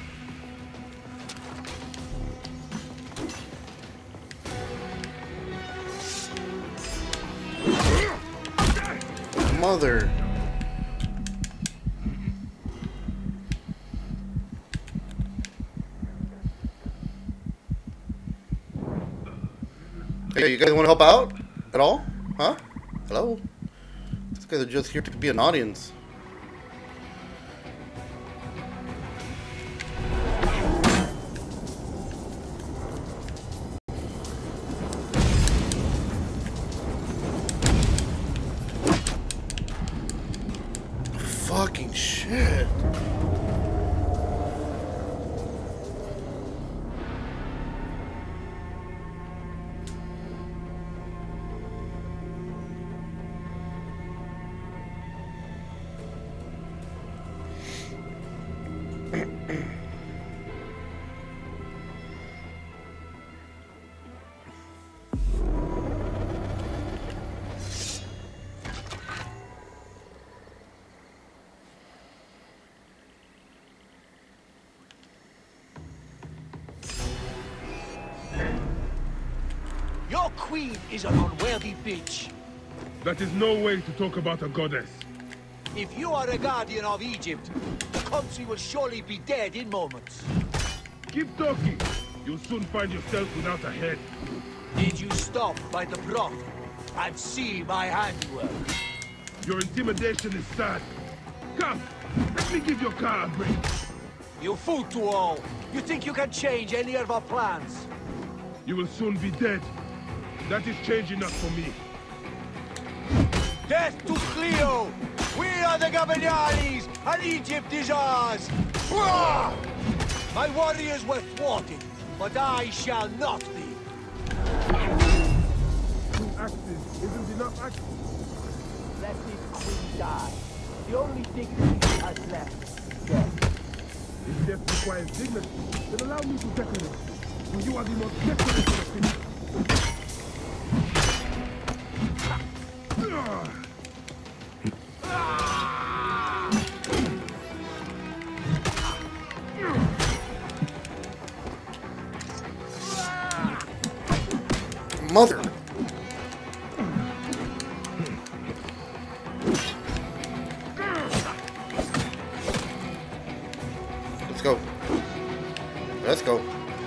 Mother. Hey, you guys want to help out at all? Huh? Hello? These guys are just here to be an audience. Fucking shit.
Your queen is an unworthy bitch.
That is no way to talk about a goddess.
If you are a guardian of Egypt, the country will surely be dead in moments.
Keep talking. You'll soon find yourself without a head.
Did you stop by the broth and see my handiwork?
Your intimidation is sad. Come, let me give your car a break.
You fool to all. You think you can change any of our plans?
You will soon be dead. That is change enough for me.
Death to Cleo! We are the Gabanianis, and Egypt is ours! Hurrah! My warriors were thwarted, but I shall not be.
Two axes isn't enough axes.
Let this queen die. The only dignity she has left. Death.
If death requires dignity, then allow me to decorate it. For you are the most decorated of finished.
Mother. Let's go. Let's go.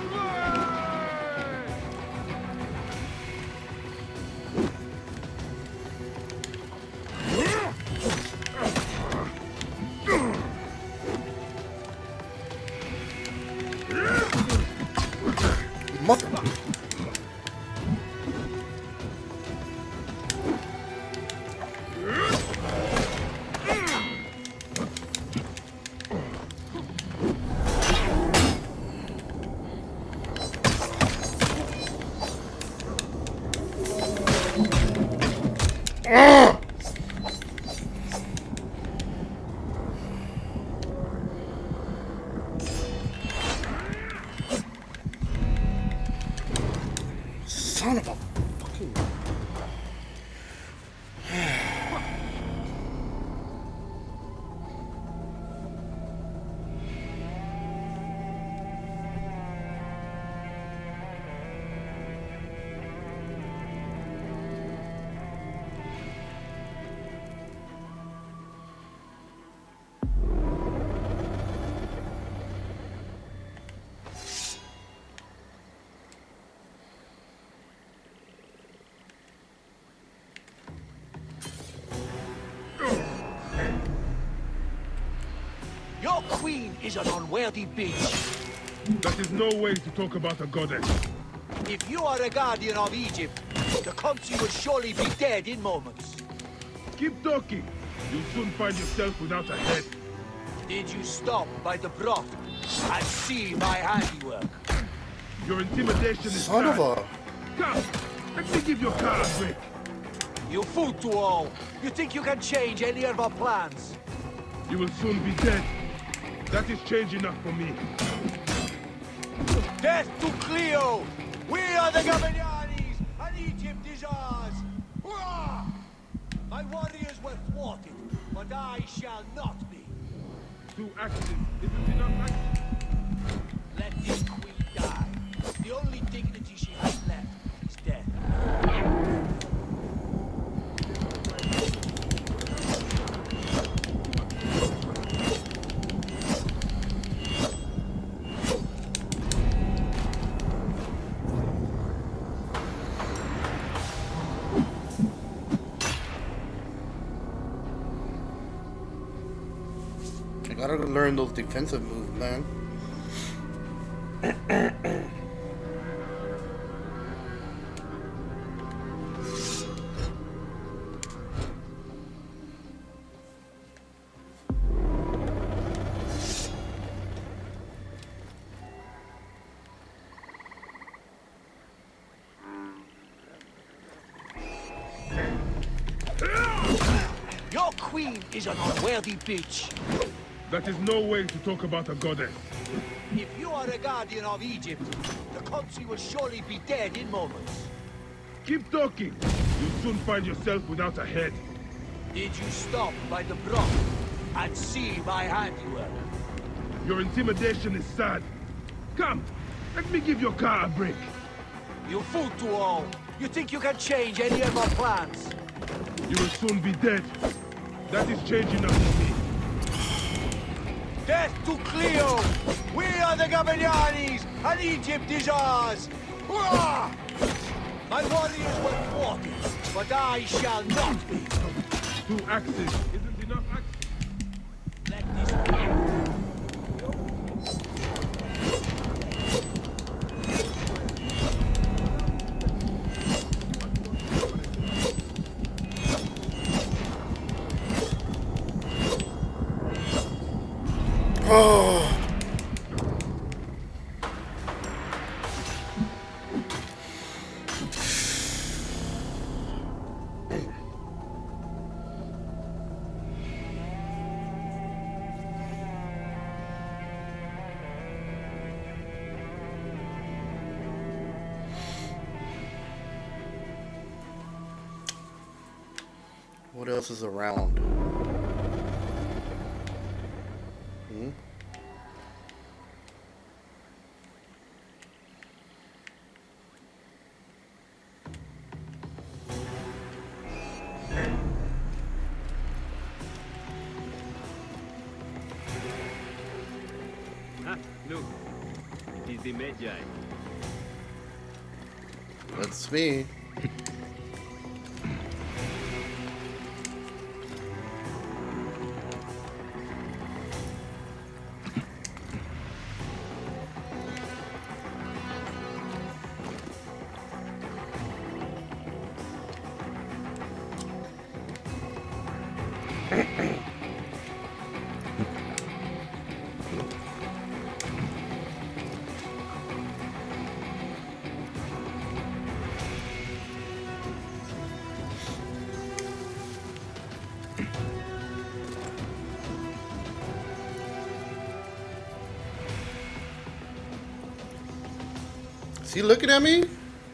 Mother. Son of a fucking...
Your queen is an unworthy bitch.
That is no way to talk about a goddess.
If you are a guardian of Egypt, the country will surely be dead in moments.
Keep talking. You'll soon find yourself without a head.
Did you stop by the broth and see my handiwork?
Your intimidation is
Son of
bad.
a...
Come, let me give your car a break.
You fool to all. You think you can change any of our plans?
You will soon be dead. That is change enough for me.
Death to Cleo! We are the Gabanianis, and Egypt is ours! Hurrah! My warriors were thwarted, but I shall not be.
Two axes isn't enough axes.
Let this queen die. The only dignity she has left is death.
I gotta learn those defensive moves, man.
Your queen is an unworthy bitch.
That is no way to talk about a goddess.
If you are a guardian of Egypt, the country will surely be dead in moments.
Keep talking. You'll soon find yourself without a head.
Did you stop by the broth and see my handiwork?
Your intimidation is sad. Come, let me give your car a break.
You fool to all. You think you can change any of our plans?
You will soon be dead. That is change enough for me.
Death to Cleo! We are the Gabanianis, and Egypt is ours! Hurrah! My warriors were thwarted, but I shall not be.
Two axes isn't enough axes.
Let this...
Oh. What else is around? Hmm?
Ah, look. It is the Magi.
That's me. Is he looking at me?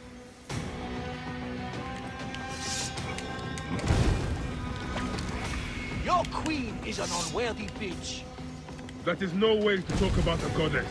Your queen is an unworthy bitch.
That is no way to talk about a goddess.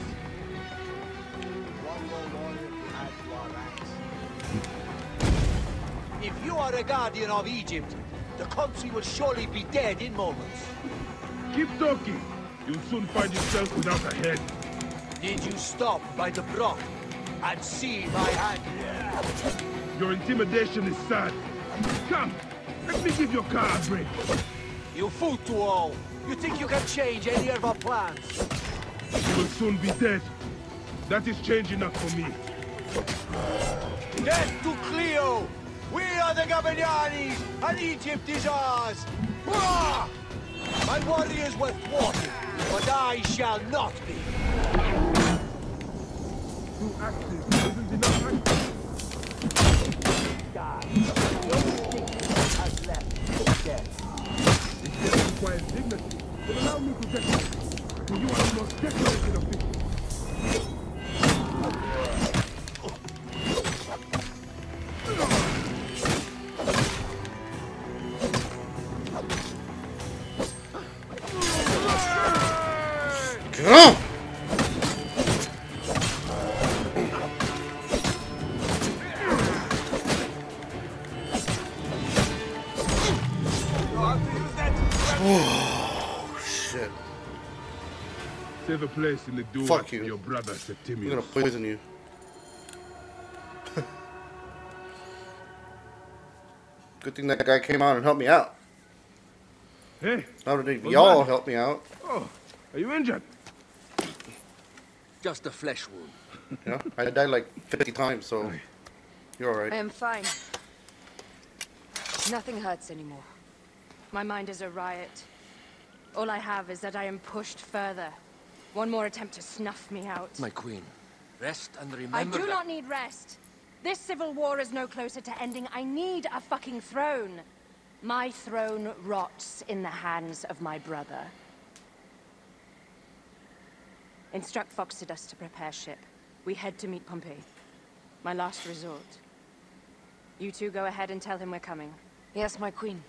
If you are a guardian of Egypt, the country will surely be dead in moments.
Keep talking. You'll soon find yourself without a head.
Did you stop by the brook and see my hand?
Your intimidation is sad. Come, let me give your car a break.
You fool to all. You think you can change any of our plans?
You will soon be dead. That is change enough for me.
Death to Cleo! We are the Gabinianis, and Egypt is ours! Hurrah! My warriors were thwarted, but I shall not be.
Two axes isn't enough axes.
Die. No stick has left death.
This death requires dignity, but allow me to decorate. For you are the most decorated of people.
Come on! Oh shit!
Save a place in the duel
Fuck you.
for your brother
I'm
Septimius.
gonna poison you. Good thing that guy came out and helped me out.
Hey,
How did
old
y'all
man.
help me out?
Oh, are you injured?
Just a flesh wound.
You know, I died like fifty times, so you're
I
alright.
am fine. Nothing hurts anymore. My mind is a riot. All I have is that I am pushed further. One more attempt to snuff me out.
My queen, rest and remember
I do
that-
not need rest. This civil war is no closer to ending. I need a fucking throne. My throne rots in the hands of my brother. Instruct Phoxidas to prepare ship. We head to meet Pompey. My last resort. You two go ahead and tell him we're coming.
Yes, my queen.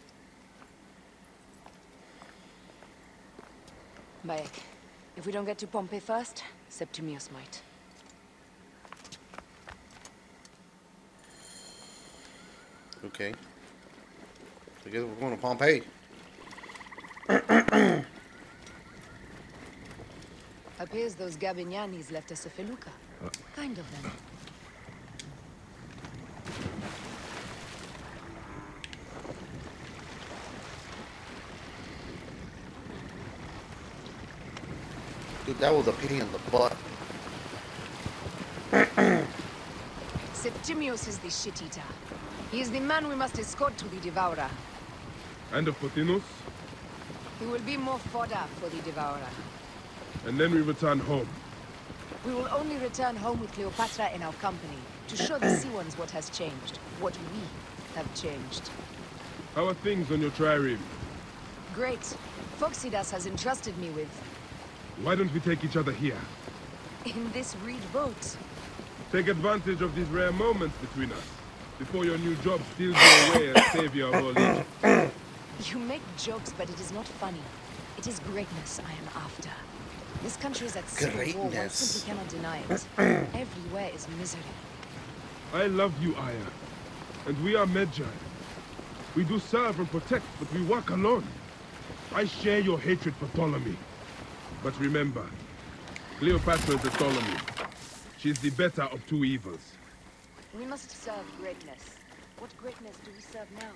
Bayek, if we don't get to Pompey first, Septimius might.
Okay. I guess we're going to Pompeii.
Appears those Gabinianis left us a felucca. Kind of them.
Dude, that was a pain in the butt.
Septimius is the shit-eater. He is the man we must escort to the Devourer.
And of Pothinus?
He will be more fodder for the Devourer.
and then we return home.
We will only return home with Cleopatra in our company, to show the Sea Ones what has changed, what we have changed.
How are things on your trireme?
Great. Phoxidas has entrusted me with...
Why don't we take each other here?
in this reed boat.
Take advantage of these rare moments between us, before your new job steals you away as savior of all Egypt.
You make jokes, but it is not funny. It is greatness I am after. This country is at civil war, one simply cannot deny it. Everywhere is misery.
I love you, Aya. And we are Medjay. We do serve and protect, but we work alone. I share your hatred for Ptolemy. But remember, Cleopatra is a Ptolemy. She's the better of two evils.
We must serve greatness. What greatness do we serve now?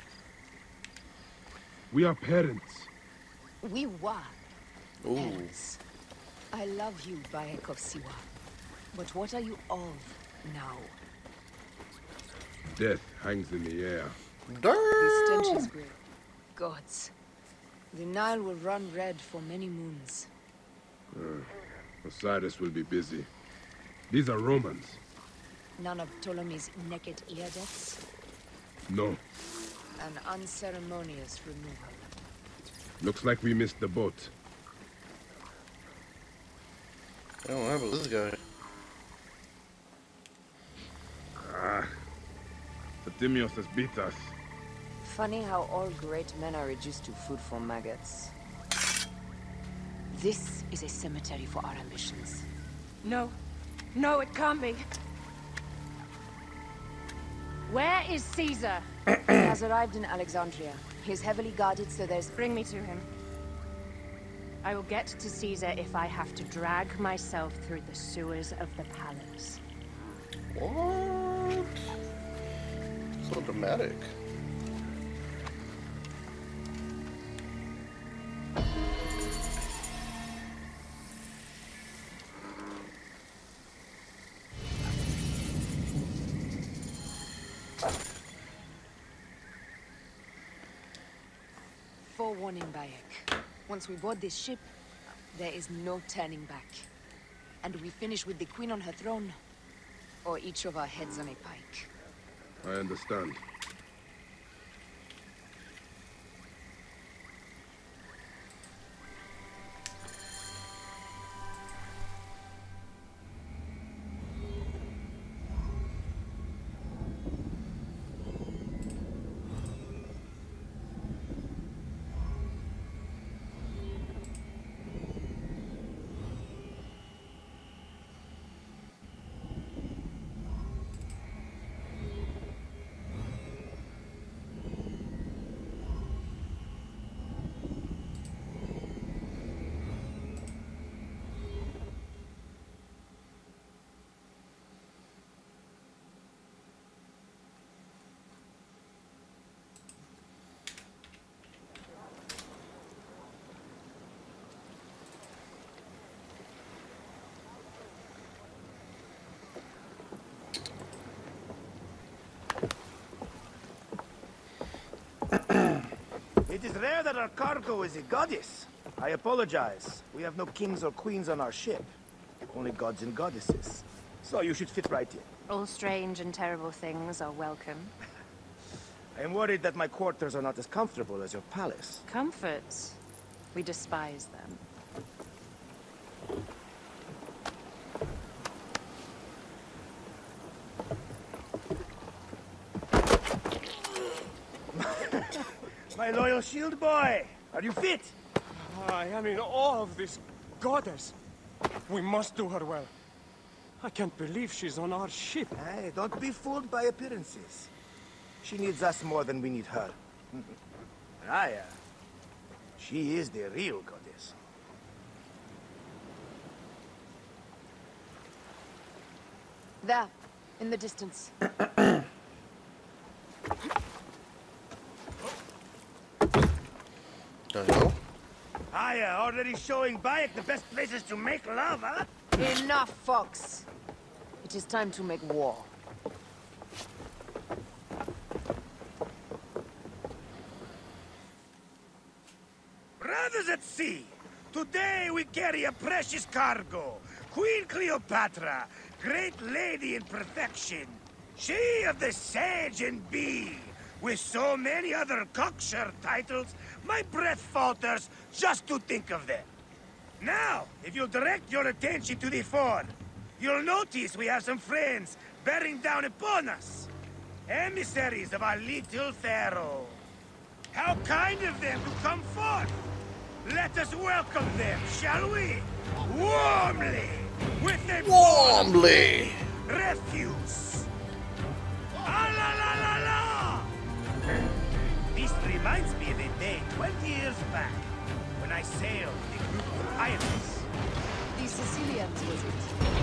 We are parents.
We were
Ooh.
parents. I love you, Bayek of Siwa. But what are you of now?
Death hangs in the air.
The stench is great. Gods. The Nile will run red for many moons.
Uh, Osiris will be busy. These are Romans.
None of Ptolemy's naked ear deaths?
No.
An unceremonious removal.
Looks like we missed the boat.
Oh, what happened with this guy?
Ah. Fatimios has beat us.
Funny how all great men are reduced to food for maggots.
This is a cemetery for our ambitions.
No. No, it can't be. Where is Caesar?
He has arrived in Alexandria. He is heavily guarded, so there's...
Bring me to him. I will get to Caesar if I have to drag myself through the sewers of the palace.
What? So dramatic.
Forewarning, Bayek. Once we board this ship, there is no turning back. And we finish with the queen on her throne, or each of our heads on a pike.
I understand.
It is rare that our cargo is a goddess. I apologize. We have no kings or queens on our ship. Only gods and goddesses. So you should fit right in.
All strange and terrible things are welcome.
I am worried that my quarters are not as comfortable as your palace.
Comforts? We despise them.
My loyal shield boy! Are you fit?
I am in awe of this goddess. We must do her well. I can't believe she's on our ship.
Hey, don't be fooled by appearances. She needs us more than we need her. Raya, she is the real goddess.
There, in the distance.
Hello?
Aya, already showing Bayek the best places to make love, huh?
Enough, Fox. It is time to make war.
Brothers at sea! Today we carry a precious cargo. Queen Cleopatra, great lady in perfection. She of the Sage and Bee. With so many other cocksure titles, my breath falters just to think of them. Now, if you'll direct your attention to the fore, you'll notice we have some friends bearing down upon us. Emissaries of our little pharaoh. How kind of them to come forth. Let us welcome them, shall we? Warmly! With a
Warmly!
refuse! Ah la la la la! This reminds me of a day twenty years back, when I sailed with a group of pirates.
The Sicilians, was it?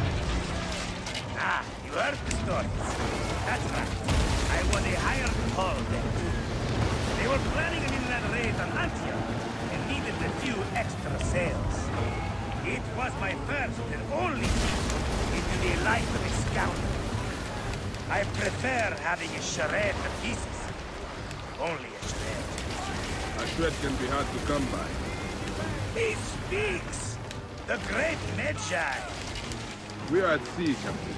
Ah, you heard the stories. That's right. I was a hired hull then. They were planning an inland raid on Antioch, and needed a few extra sails. It was my first and only into the life of a scoundrel. I prefer having a charade to pieces. Only a shred.
A shred can be hard to come by.
He speaks! The great Medjay!
We are at sea, Captain.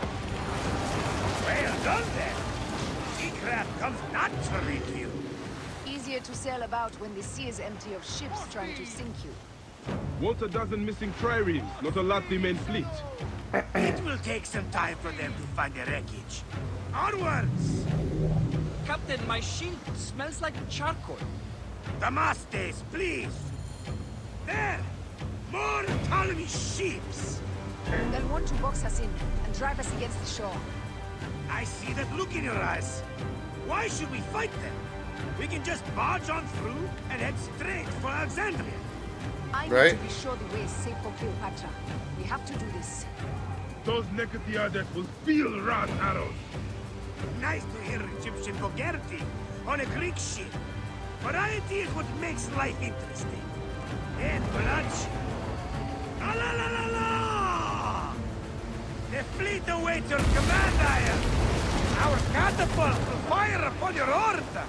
Well done then! Seacraft comes naturally to you.
Easier to sail about when the sea is empty of ships trying to sink you.
Want a dozen missing triremes, not a lot the main fleet.
It will take some time for them to find the wreckage. Onwards!
Captain, my shield smells like charcoal.
Damastes, please! There! More Ptolemy ships!
They'll want to box us in and drive us against the shore.
I see that look in your eyes. Why should we fight them? We can just barge on through and head straight for Alexandria.
I need
Right.
to be sure the way is safe for Cleopatra. We have to do this.
Those Nekatiades will feel Ra's arrows.
Nice to hear Egyptian vulgarity on a Greek ship. Variety is what makes life interesting. And bloodshed. Ah la la la la! The fleet awaits your command, Aya. Our catapult will fire upon your order.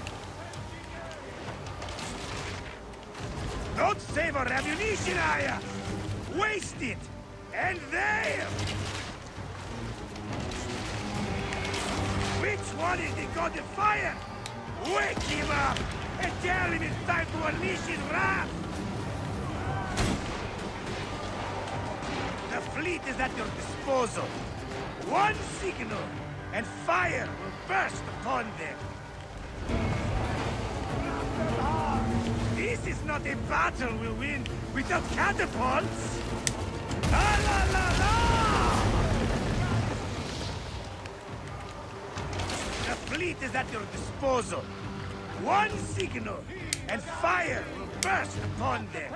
Don't save our ammunition, Aya! Waste it! And there! Which one is the god of fire? Wake him up! And tell him it's time to unleash his wrath! The fleet is at your disposal. One signal, and fire will burst upon them. This is not a battle we'll win without catapults! Ah la la la! The fleet is at your disposal. One signal, and fire will burst upon them.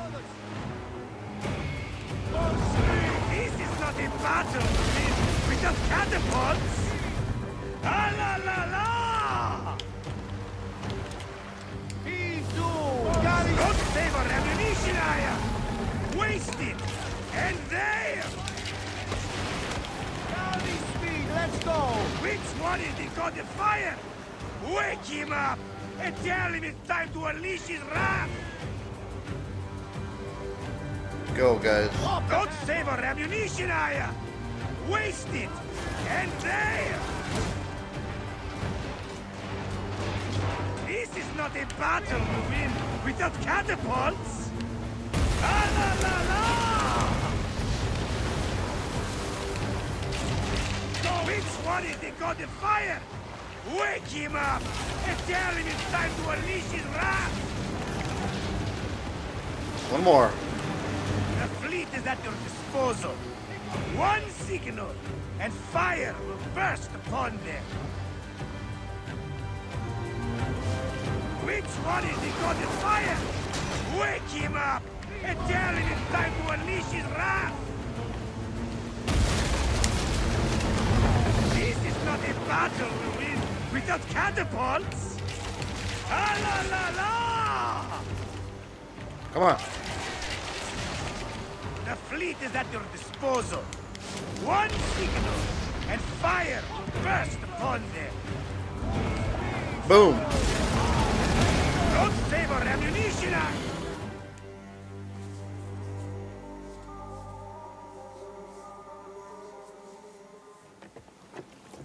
This is not a battle we'll win without catapults! Ah la la la! Don't save our ammunition, Aya! Waste it! And there! Galley speed, let's go! Which one is the god of fire? Wake him up! And tell him it's time to unleash his wrath!
Go, guys.
Don't save our ammunition, Aya! Waste it! And there! This is not a battle we win without catapults! Ah la la la! So which one is the god of fire? Wake him up! And tell him it's time to unleash his wrath!
One more.
The fleet is at your disposal. One signal, and fire will burst upon them. Which one is the god of fire? Wake him up, and tell him it's time to unleash his wrath! This is not a battle we'll win without catapults! Ah la la la!
Come on.
The fleet is at your disposal. One signal, and fire will burst upon them.
Boom.
Don't save our ammunition!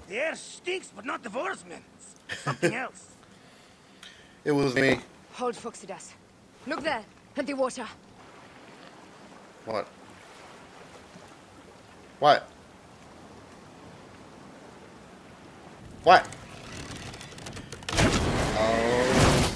The air stinks, but not the Vorsman. Something else.
It was me.
Hold, Phoxidas. Look there, at the water.
What? What? What? Oh.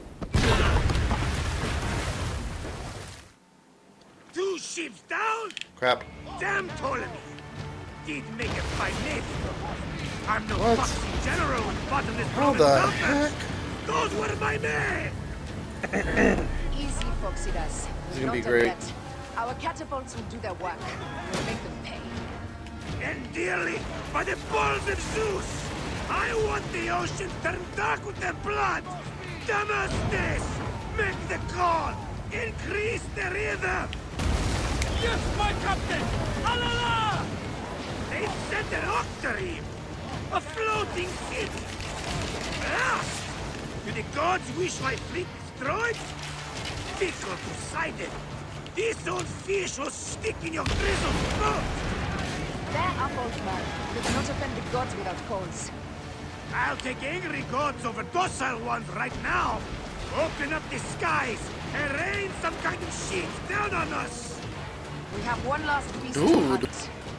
Two ships down?
Crap.
Damn Ptolemy. Did make a fine navy. I'm no
What?
foxy general with bottomless
How
promise
the
numbers. Those were my men!
Easy, Phoxidas.
This is
We're
gonna be
not done
great.
yet. Our catapults will do their work. We'll make them pay.
And dearly, by the balls of Zeus, I want the ocean turned dark with their blood! Damastes! Make the call! Increase the river!
Yes, my captain! Alala!
They sent an octarine! A floating city! Blast! Do the gods wish my fleet destroyed? Fickle Poseidon! This old fish will stick in your grizzled boat!
They're up, old man. You cannot offend the gods without cause.
I'll take angry gods over docile ones right now! Open up the skies and rain some kind of shit down on us!
We have one last beast
Dude.
to hunt.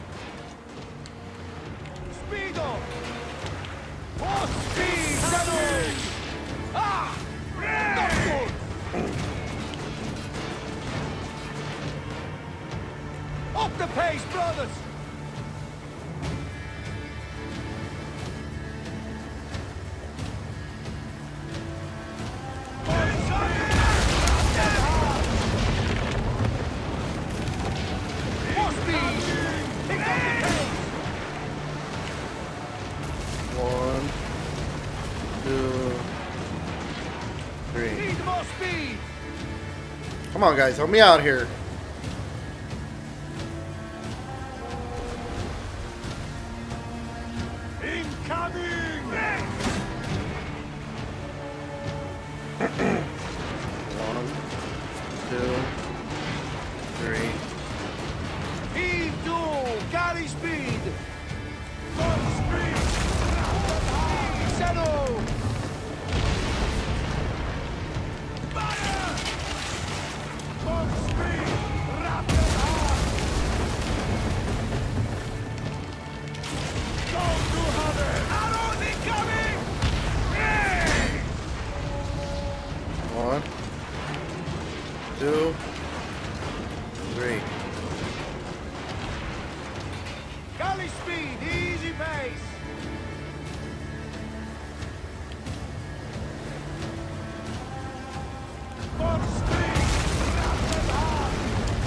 Speedo! For speed, Shadow! Ah! Not good! Up the pace, brothers!
One, two, three.
Need more speed!
Come on, guys, help me out here.
Incoming!
One, two, three.
Heave to! Galley speed! Full speed! Shadow! Fire! Full speed! Rapid hard! Go to Hunter! Arrows incoming! Hey!
One, two, three.
Galley speed! Easy pace! Full speed! Rapid hard!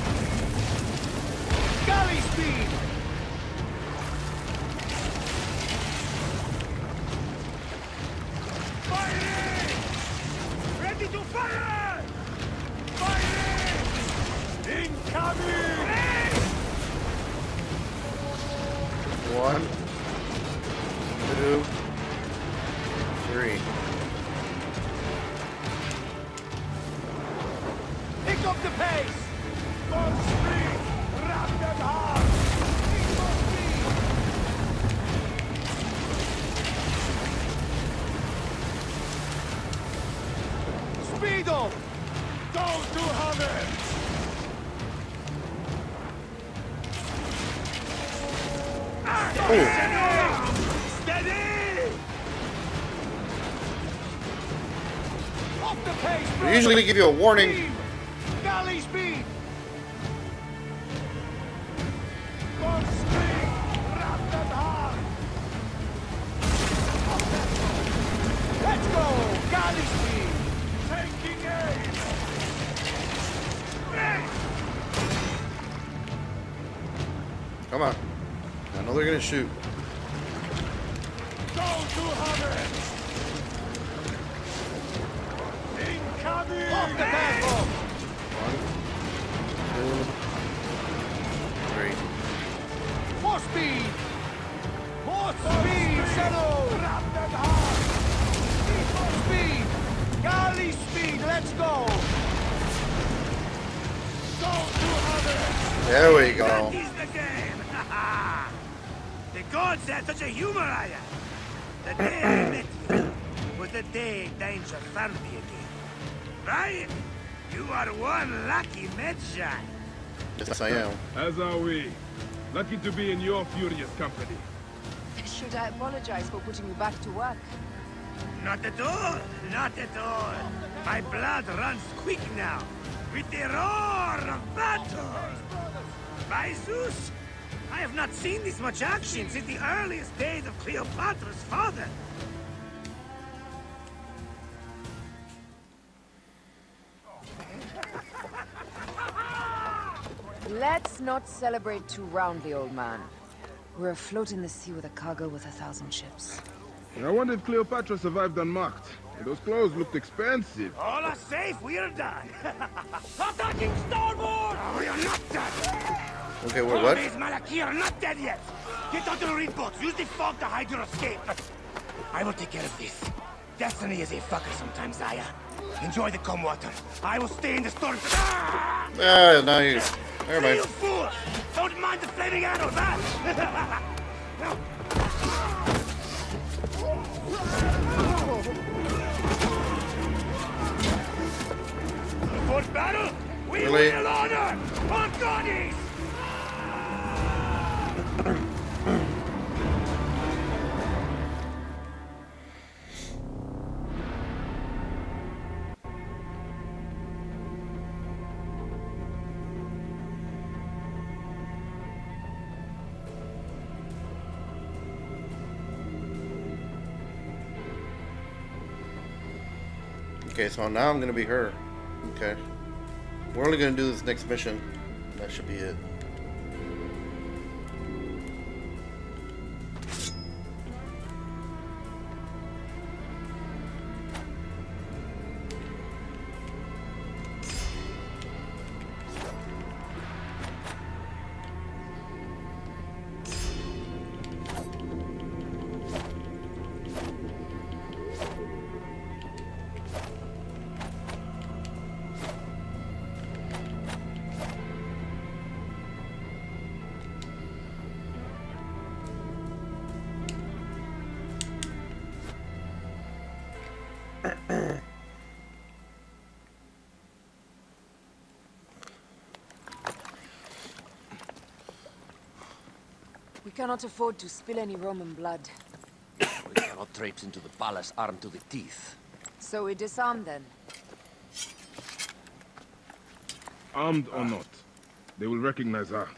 Galley speed!
Firing! Ready to fire! Firing!
Incoming!
One, two, three.
Pick up the pace! Full speed! Rapid hard! Need more speed! Speed up! Go to Hunter!
Steady!
Off the pace,
They
brother!
usually give you a warning.
Speed! Galley speed! Full speed! Rapid hard! Let's go! Galley speed! Taking aim!
Come on. I know they're gonna shoot.
Go to Hunter! Incoming! Off the backbone!
One, two, three.
More speed! More speed, Shadow! Rapid hard! Need more speed! Galley speed, let's go! Go to Hunter!
There we go.
That is the game! The gods had such a humor, Aya. The day I met you was the day danger found me again. Right? You are one lucky Medjay.
Yes, I am.
As are we. Lucky to be in your furious company.
Should I apologize for putting you back to work?
Not at all. Not at all. My blood runs quick now. With the roar of battle. By Zeus, I have not seen this much action since the earliest days of Cleopatra's father.
Let's not celebrate too roundly, old man. We're afloat in the sea with a cargo worth a thousand ships.
I wonder if Cleopatra survived unmarked. Those clothes looked expensive.
All are safe, we are done. Attacking starboard! Oh, we are not done.
Okay, we're what?
These Malaki are not dead yet. Get onto the reed boats. Use the fog to hide your escape. I will take care of this. Destiny is a fucker sometimes, Aya. Enjoy the calm water. I will stay in the storm. Ah,
Ah, now you. Never
See,
mind.
you fool! Don't mind the flaming arrows, huh? For battle, we
Really?
will honor our goddess!
Okay, so now I'm gonna be her. Okay. We're only gonna do this next mission. That should be it.
We cannot afford to spill any Roman blood.
We cannot traipse into the palace armed to the teeth.
So we disarm then.
Armed or not, they will recognize her.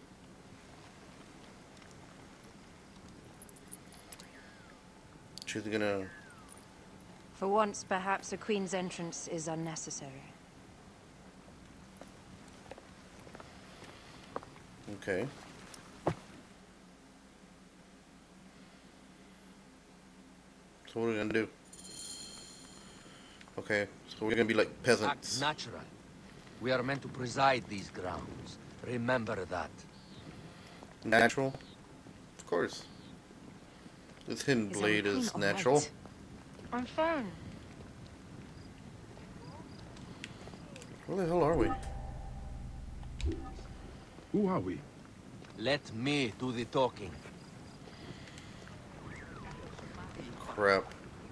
She's gonna.
For once, perhaps a queen's entrance is unnecessary.
Okay. So what are we gonna do? Okay, so we're gonna be like peasants.
Act natural. We are meant to preside these grounds. Remember that.
Natural? Of course. This hidden
Is
blade
everything
is
all
natural.
right? I'm fine.
Where the hell are we?
Who are we?
Let me do the talking.
Crap.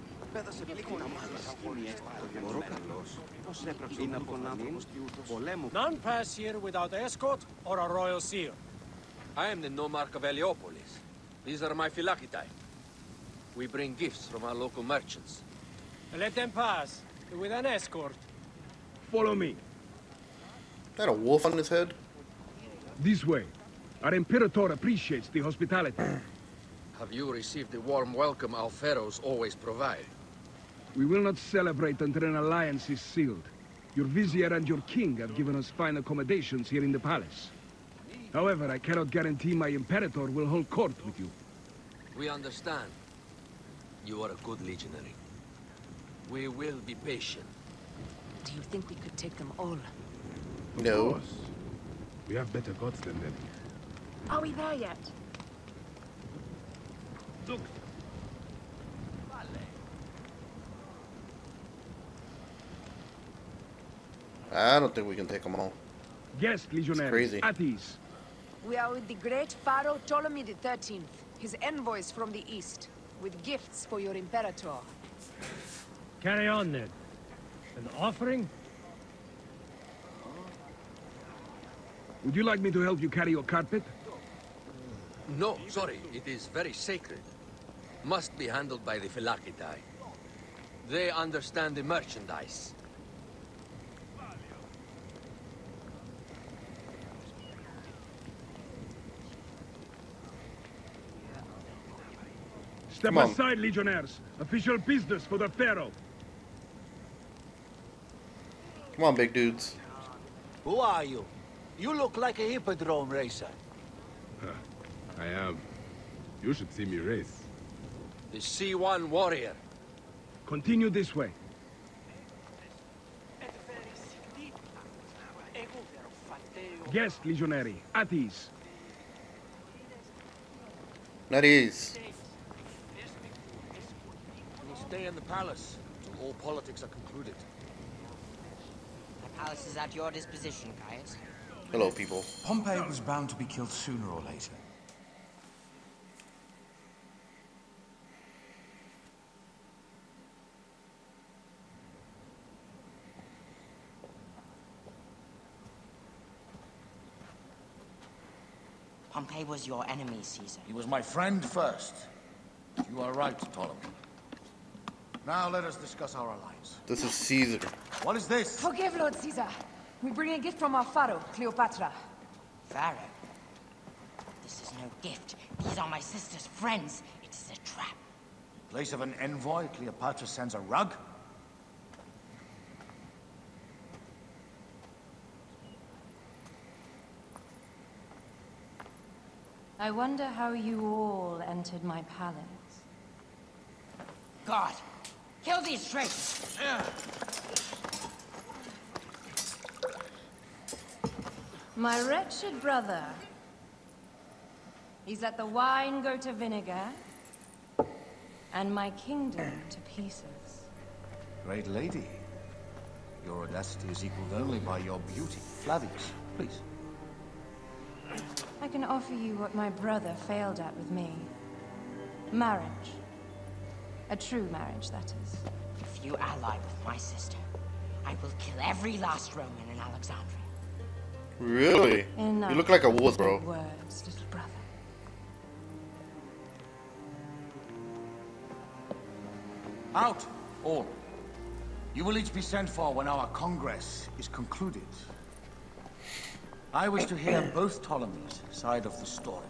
None pass here without escort or a royal seal.
I am the Nomarch of Heliopolis. These are my Phylakitai. We bring gifts from our local merchants.
Let them pass, with an escort.
Follow me.
Is that a wolf on his head?
This way. Our Imperator appreciates the hospitality.
Have you received the warm welcome our pharaohs always provide?
We will not celebrate until an alliance is sealed. Your vizier and your king have given us fine accommodations here in the palace. However, I cannot guarantee my Imperator will hold court with you.
We understand. You are a good legionary. We will be patient.
Do you think we could take them all?
Of
No.
course. We have better gods than them.
Are we there yet?
Look.
I don't think we can take them all.
Guest legionaries,
crazy.
at ease.
We are with the great Pharaoh Ptolemy the thirteenth.
His envoys from the east, with gifts for your Imperator.
Carry on, then. An offering?
Would you like me to help you carry your carpet?
No, sorry. It is very sacred. Must be handled by the Phylarchidae. They understand the merchandise.
Step aside, Legionnaires. Official business for the Pharaoh.
Come on, big dudes.
Who are you? You look like a hippodrome racer.
Huh. I am. You should see me race.
The C one warrior.
Continue this way. Yes, Legionary. At ease.
At ease.
We'll stay in the palace until all politics are concluded.
The palace is at your disposition, Caius.
Hello, people.
Pompey was bound to be killed sooner or later.
Pompey was your enemy, Caesar.
He was my friend first. You are right, Ptolemy. Now let us discuss our alliance.
This is Caesar.
What is this?
Forgive, Lord Caesar. We bring a gift from our pharaoh, Cleopatra.
Pharaoh? This is no gift. These are my sister's friends. It is a trap.
In place of an envoy, Cleopatra sends a rug?
I wonder how you all entered my palace.
God! Kill these traitors!
My wretched brother. He's let the wine go to vinegar, and my kingdom to pieces.
Great lady. Your audacity is equaled only by your beauty. Flavius, please.
I can offer you what my brother failed at with me. Marriage. A true marriage, that is.
If you ally with my sister, I will kill every last Roman in Alexandria.
Really?
Enough
You look like a wolf,
with
bro.
big words, little brother.
Out, all. You will each be sent for when our Congress is concluded. I wish to hear both Ptolemies' side of the story.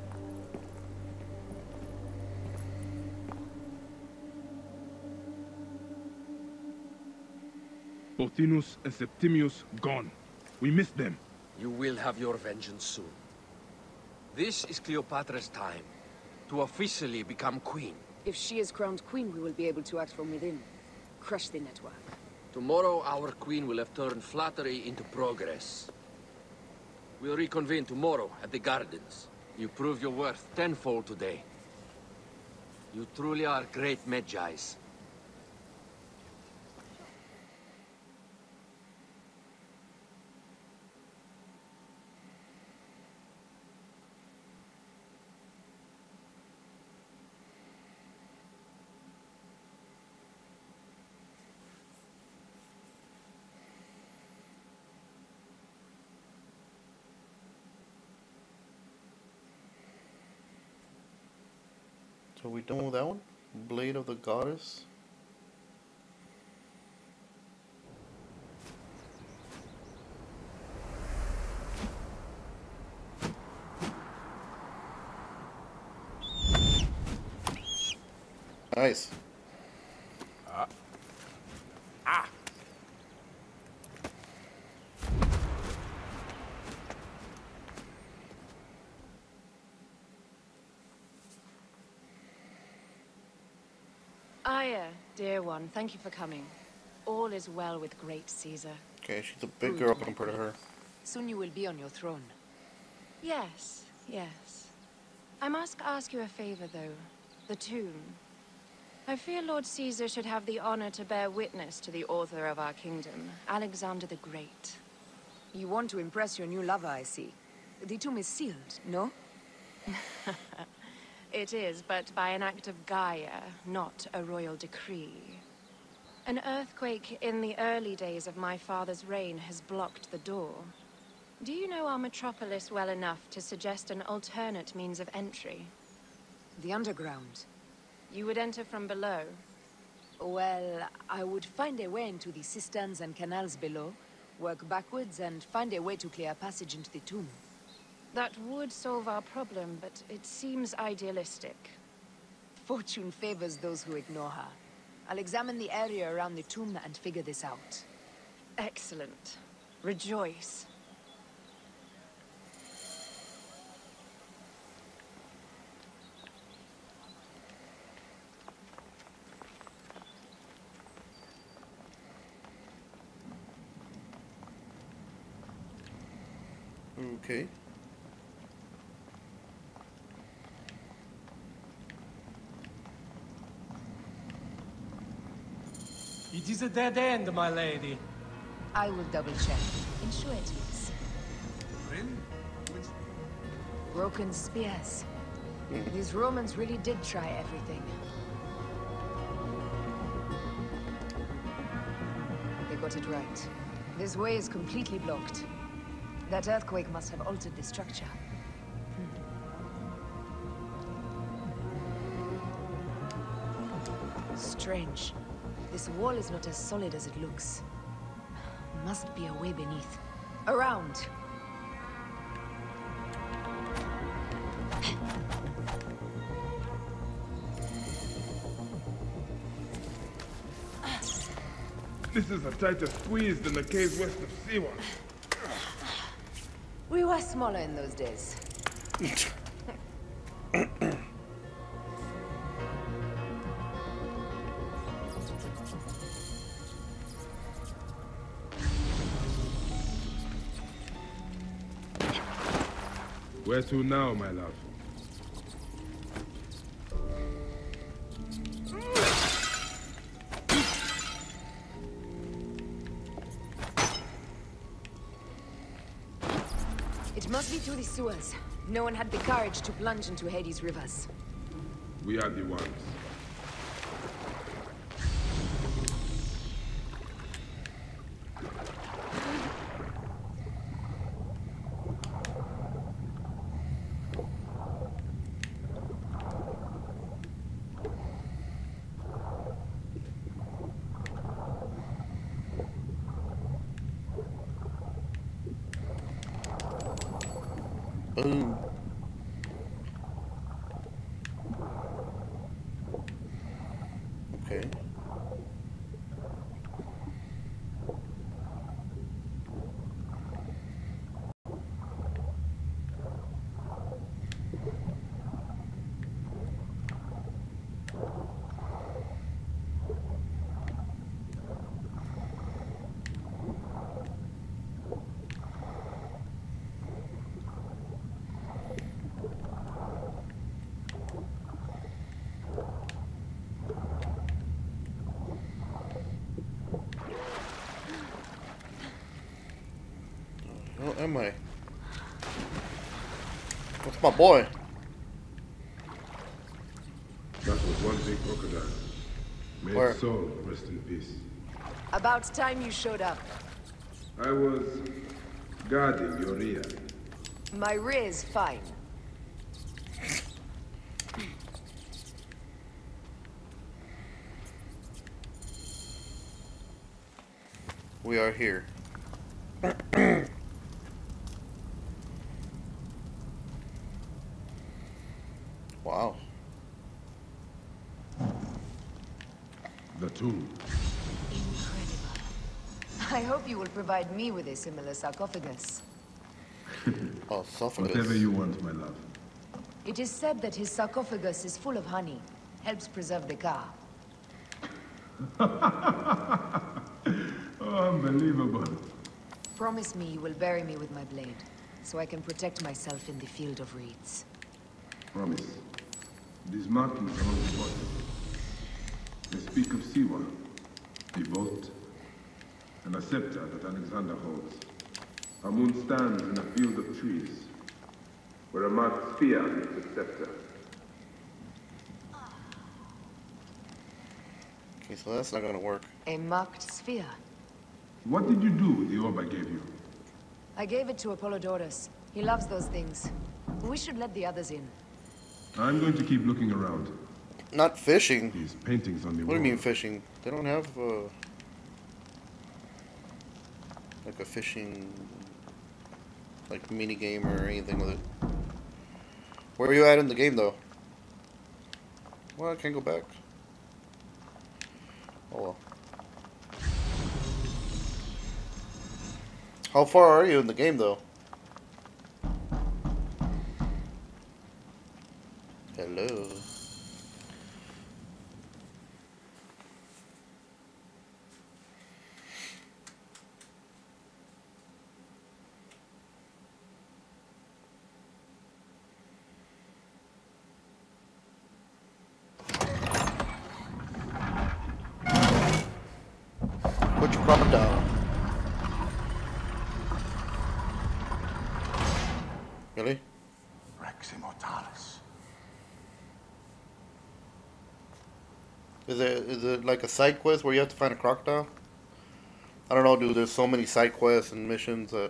Pothinus and Septimius gone. We missed them.
You will have your vengeance soon. This is Cleopatra's time to officially become queen.
If she is crowned queen, we will be able to act from within. Crush the network.
Tomorrow, our queen will have turned flattery into progress. We'll reconvene tomorrow at the gardens. You prove your worth tenfold today. You truly are great Medjais.
So we done with that one? Blade of the Goddess? Nice.
Ah. Ah.
Aya, dear one, thank you for coming. All is well with great Caesar.
Okay, she's a big girl compared to her.
Soon you will be on your throne.
Yes, yes. I must ask you a favor, though. The tomb. I fear Lord Caesar should have the honor to bear witness to the author of our kingdom, Alexander the Great.
You want to impress your new lover, I see. The tomb is sealed, no?
It is, but by an act of Gaia, not a royal decree. An earthquake in the early days of my father's reign has blocked the door. Do you know our metropolis well enough to suggest an alternate means of entry?
The underground.
You would enter from below?
Well, I would find a way into the cisterns and canals below, work backwards, and find a way to clear a passage into the tomb.
That would solve our problem, but it seems idealistic.
Fortune favors those who ignore her. I'll examine the area around the tomb and figure this out.
Excellent. Rejoice.
Okay.
It is a dead end, my lady.
I will double check.
Ensure it is.
Broken spears. These Romans really did try everything. They got it right. This way is completely blocked. That earthquake must have altered the structure. Hmm. Strange. This wall is not as solid as it looks. Must be a way beneath. Around!
This is a tighter squeeze than the caves west of Siwa.
We were smaller in those days.
Where to now, my love?
It must be through the sewers. No one had the courage to plunge into Hades' rivers.
We are the ones.
Boom. Okay. Where am I? What's my boy?
That was one big crocodile. May
Where?
its soul rest in peace.
About time you showed up.
I was guarding your rear.
My rear is fine.
We are here. Wow.
The tomb.
I hope you will provide me with a similar sarcophagus.
Oh, sarcophagus.
Whatever you want, my love.
It is said that his sarcophagus is full of honey. Helps preserve the car.
Oh, unbelievable.
Promise me you will bury me with my blade, so I can protect myself in the field of reeds.
Promise. These markings are not important. They speak of Siwa, the vault, and a scepter that Alexander holds. Our moon stands in a field of trees, where a marked spear meets a scepter.
Okay, so that's not gonna work.
A marked sphere.
What did you do with the orb I gave you?
I gave it to Apollodorus. He loves those things. We should let the others in.
I'm going to keep looking around.
Not fishing.
These paintings on the
What
wall.
do you mean fishing? They don't have uh, like a fishing like mini game or anything with it. Where are you at in the game though? Well, I can't go back. Oh well. How far are you in the game though? Hello. Put your crocodile. Really?
Rex Immortalis.
Is it is it like a side quest where you have to find a crocodile? I don't know, dude. There's so many side quests and missions that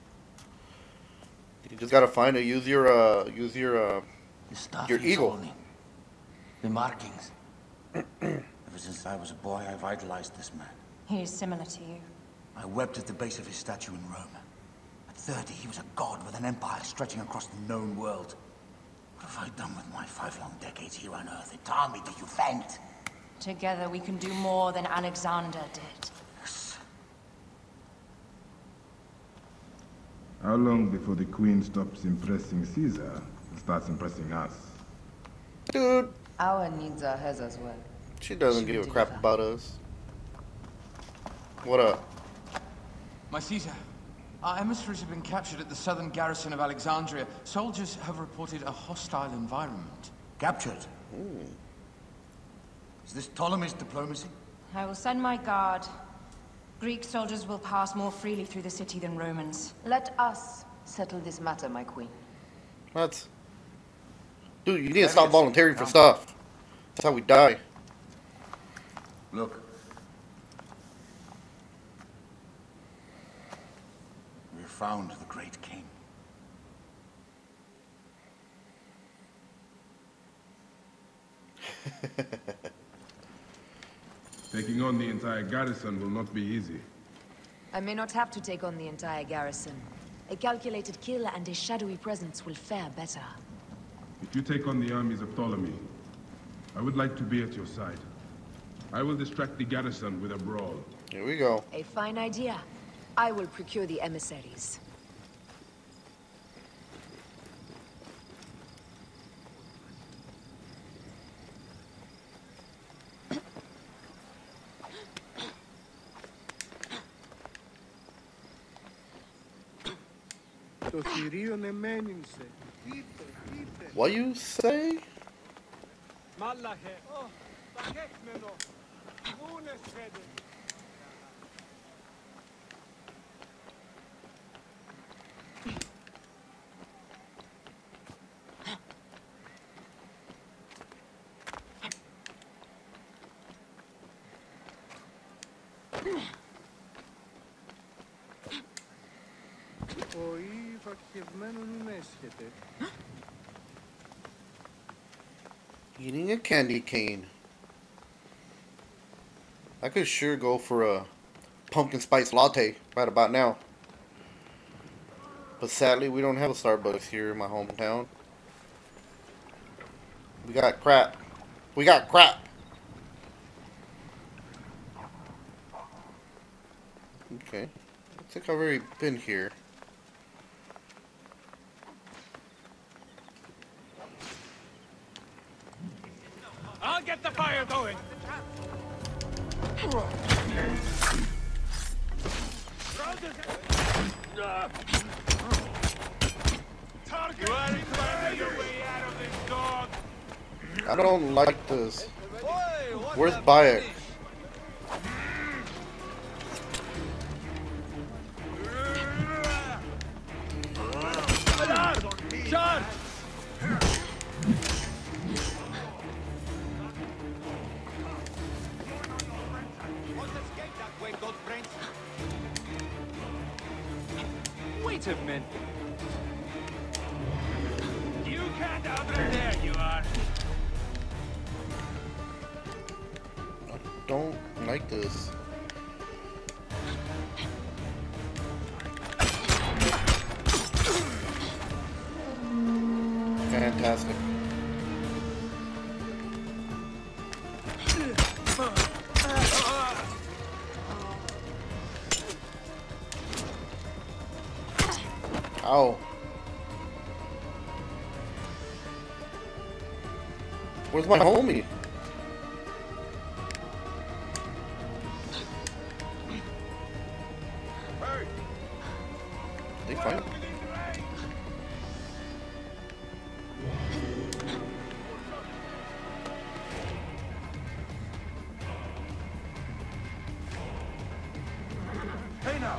you just gotta find it. Use your uh, use your uh, your eagle.
The markings. Ever since I was a boy, I've idolized this man.
He is similar to you.
I wept at the base of his statue in Rome. At thirty, he was a god with an empire stretching across the known world. What have I done with my five long decades here on Earth? It army to defend.
Together we can do more than Alexander did.
How long before the Queen stops impressing Caesar and starts impressing us?
Dude.
Our needs are hers as well.
She doesn't give a crap about us. What up?
My Caesar, our emissaries have been captured at the southern garrison of Alexandria. Soldiers have reported a hostile environment.
Captured?
Ooh.
Is this Ptolemy's diplomacy?
I will send my guard. Greek soldiers will pass more freely through the city than Romans.
Let us settle this matter, my queen.
What? Dude, you need to stop volunteering for stuff. That's how we die.
Look. We have found the great king.
Taking on the entire garrison will not be easy.
I may not have to take on the entire garrison. A calculated kill and a shadowy presence will fare better.
If you take on the armies of Ptolemy, I would like to be at your side. I will distract the garrison with a brawl.
Here we go.
A fine idea. I will procure the emissaries.
What you say? Eating a candy cane. I could sure go for a pumpkin spice latte right about now. But sadly, we don't have a Starbucks here in my hometown. We got crap. We got crap. Okay. I think I've already been here.
I'll get the fire going.
I don't like this. Where's Bayek?
Charge! fleet of men. You can't outrun. There you are.
I don't like this. Fantastic. Ow. Where's my homie? They fight?
Hey now.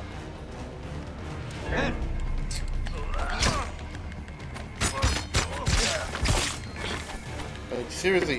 Like, seriously.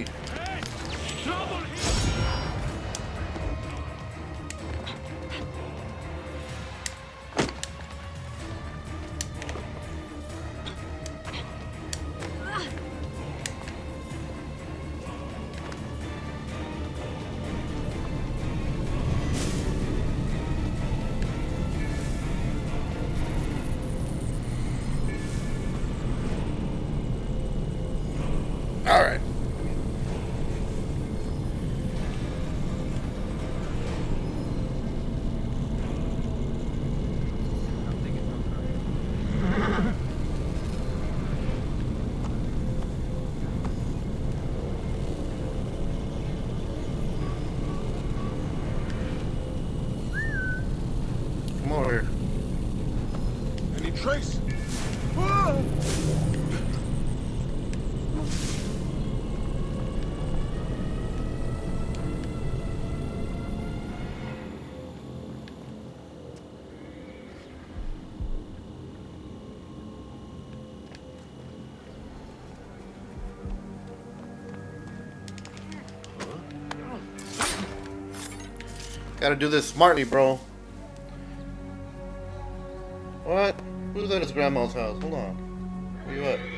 All right. Come over here.
Any trace?
Gotta do this smartly, bro. What? Who's at his grandma's house? Hold on. Where you at?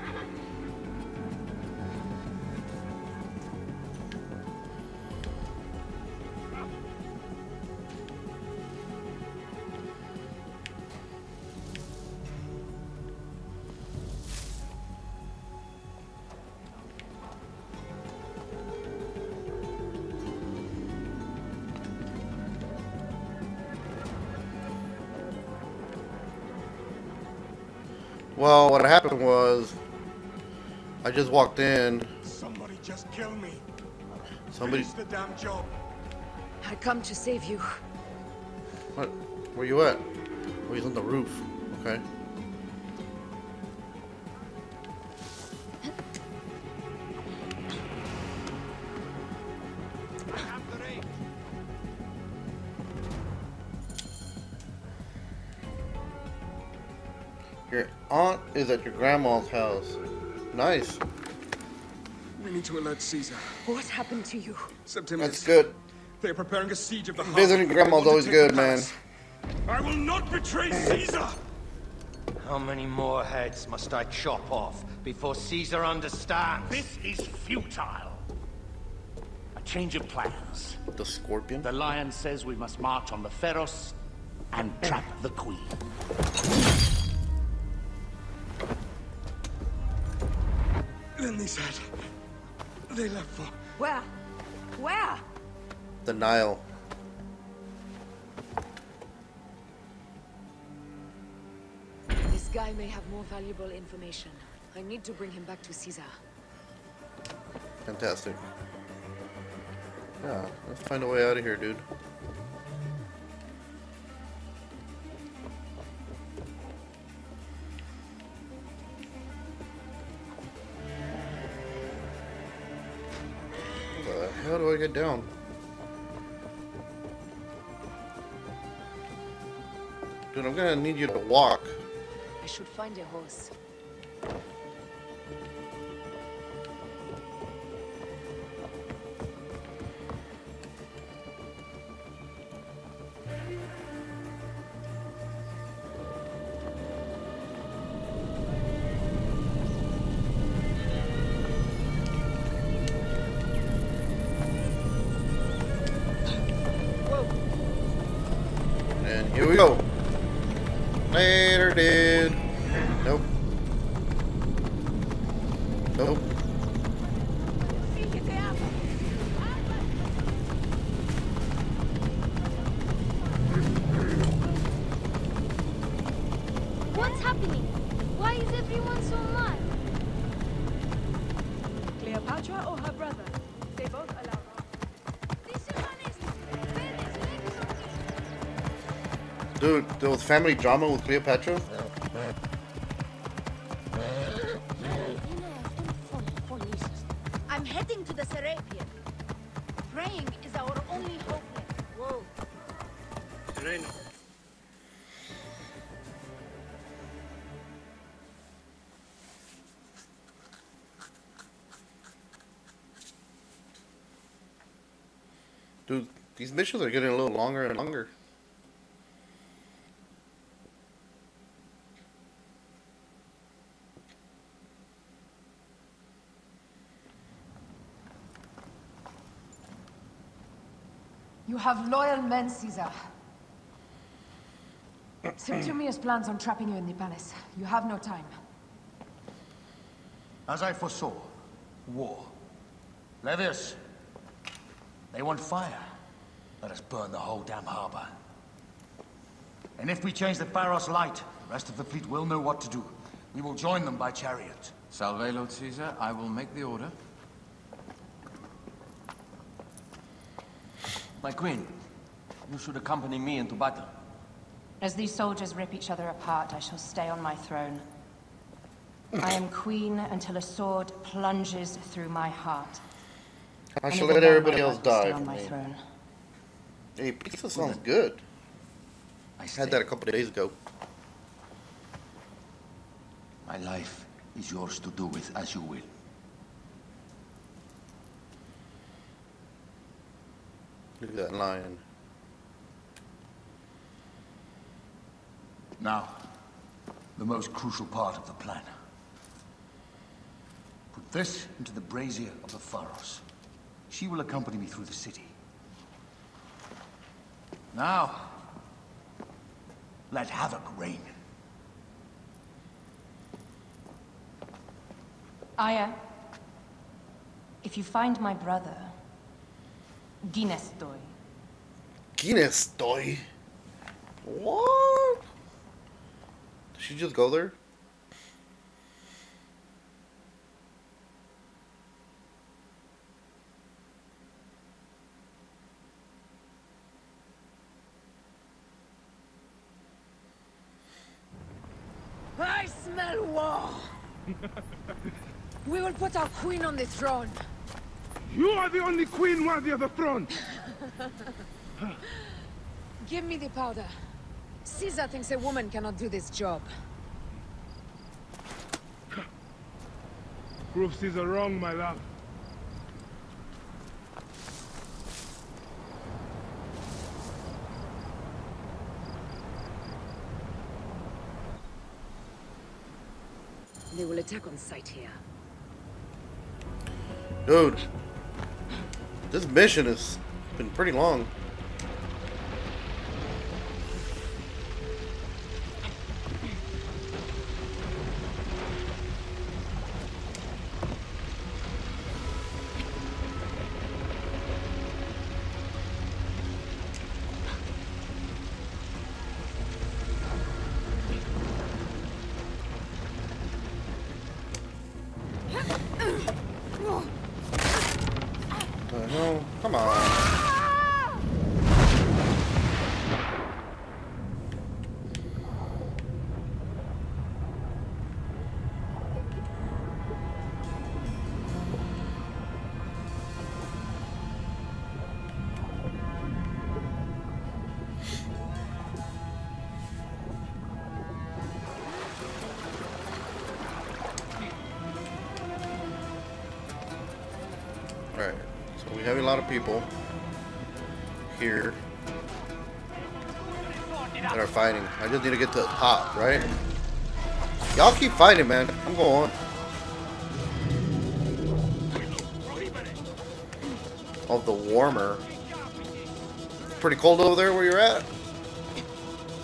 Well, what happened was, I just walked in.
Somebody just kill me.
Somebody.
Finish the damn job.
I come to save you.
What? Where you at? Oh, he's on the roof. Okay. Your aunt is at your grandma's house. Nice.
We need to alert Caesar.
What happened to you?
Septimius.
That's good.
They're preparing a siege of the harbor.
Visiting grandma's always good, man.
I will not betray Caesar!
How many more heads must I chop off before Caesar understands?
This is futile. A change of plans.
The scorpion?
The lion says we must march on the Pharos and trap the queen.
Then they said they left for.
Where? Where?
The Nile.
This guy may have more valuable information. I need to bring him back to Caesar.
Fantastic. Yeah, let's find a way out of here, dude. How do I get down? Dude, I'm gonna need you to walk.
I should find a horse.
Here we go. Later, dude. Nope. Nope.
What's happening? Why is everyone so mad?
Cleopatra or her brother? They both allow.
Dude, there was family drama with Cleopatra?
I'm heading to the Serapion. Praying is our only hope left. Whoa.
Serena.
Dude, these missions are getting a little longer and longer.
You have loyal men, Caesar. Septimius plans on trapping you in the palace. You have no time.
As I foresaw, war. Levius, they want fire. Let us burn the whole damn harbor. And if we change the Pharos light, the rest of the fleet will know what to do. We will join them by chariot.
Salve, Lord Caesar. I will make the order.
My queen, you should accompany me into battle.
As these soldiers rip each other apart, I shall stay on my throne. I am queen until a sword plunges through my heart.
I
And
should
it
let
will
everybody
not
else
let me stay
die
on
for
my
me.
throne.
Hey, pizza sounds good.
I
had that a couple of days ago.
My life is yours to do with as you will.
Look at that lion.
Now, the most crucial part of the plan. Put this into the brazier of the Pharos. She will accompany me through the city. Now, let havoc reign.
Aya, if you find my brother, Ginestoy.
Ginestoy? What? Did she just go there?
I smell war. We will put our queen on the throne.
You are the only queen worthy of the throne.
Give me the powder. Caesar thinks a woman cannot do this job.
Prove Caesar wrong, my love.
They will attack on sight here.
Dude, this mission has been pretty long. The hell? Come on. Alright, so we have a lot of people here that are fighting. I just need to get to the top, right? Y'all keep fighting, man. I'm going. Oh, the warmer. Pretty cold over there where you're at?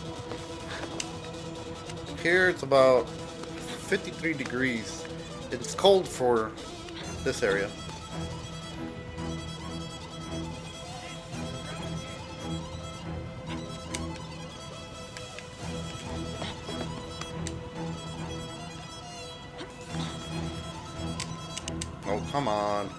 Here it's about fifty-three degrees. It's cold for this area. Oh, come on.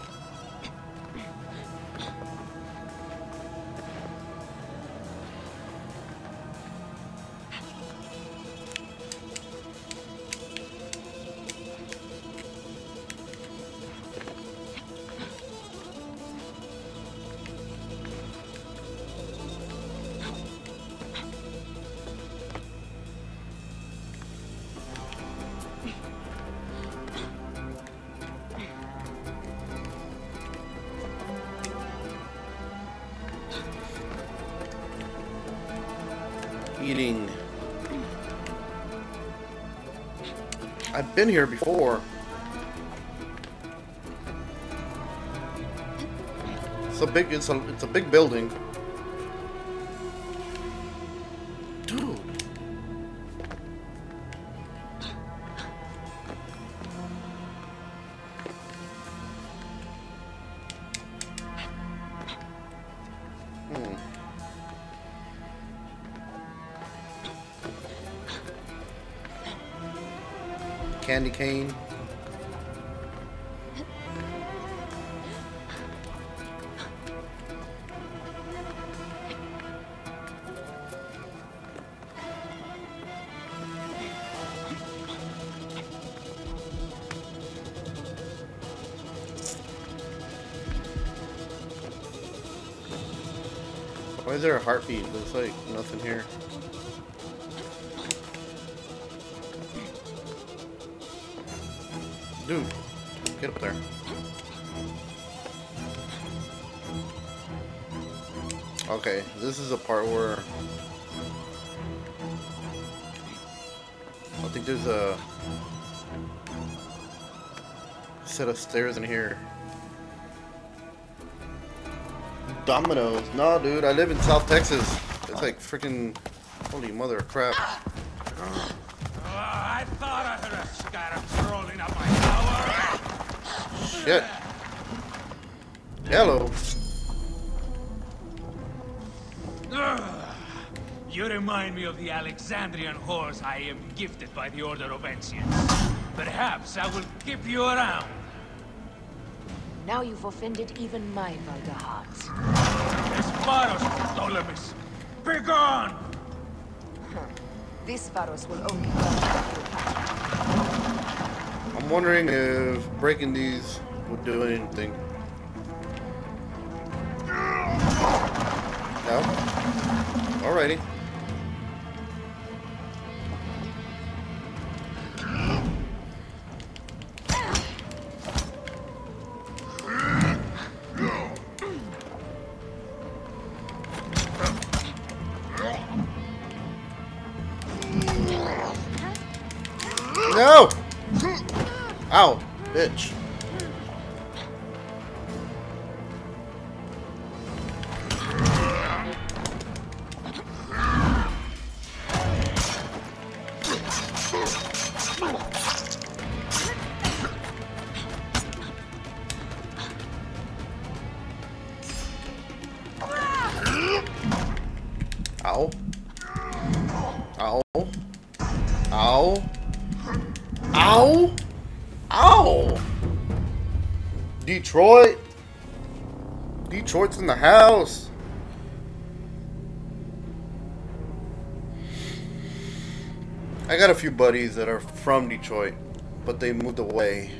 Eating. I've been here before. It's a big. It's a. It's a big building. Dude. Hmm. Candy cane. Why is there a heartbeat? There's like nothing here. Dude, get up there. Okay, this is a part where I think there's a set of stairs in here. Dominoes. No, dude, I live in South Texas. It's like freaking holy mother of crap.
Oh, I thought I heard a scarab rolling up my tower.
Shit. Hello.
You remind me of the Alexandrian horse I am gifted by the Order of Ancients. Perhaps I will keep you around.
Now you've offended even my vulgar hearts.
Esparos, Ptolemies! Begone!
Huh. This Pharos will only burn.
I'm wondering if breaking these would do anything. No? Alrighty. No! Ow, bitch. Ow. Ow. Ow. Ow! Ow! Detroit! Detroit's in the house! I got a few buddies that are from Detroit, but they moved away.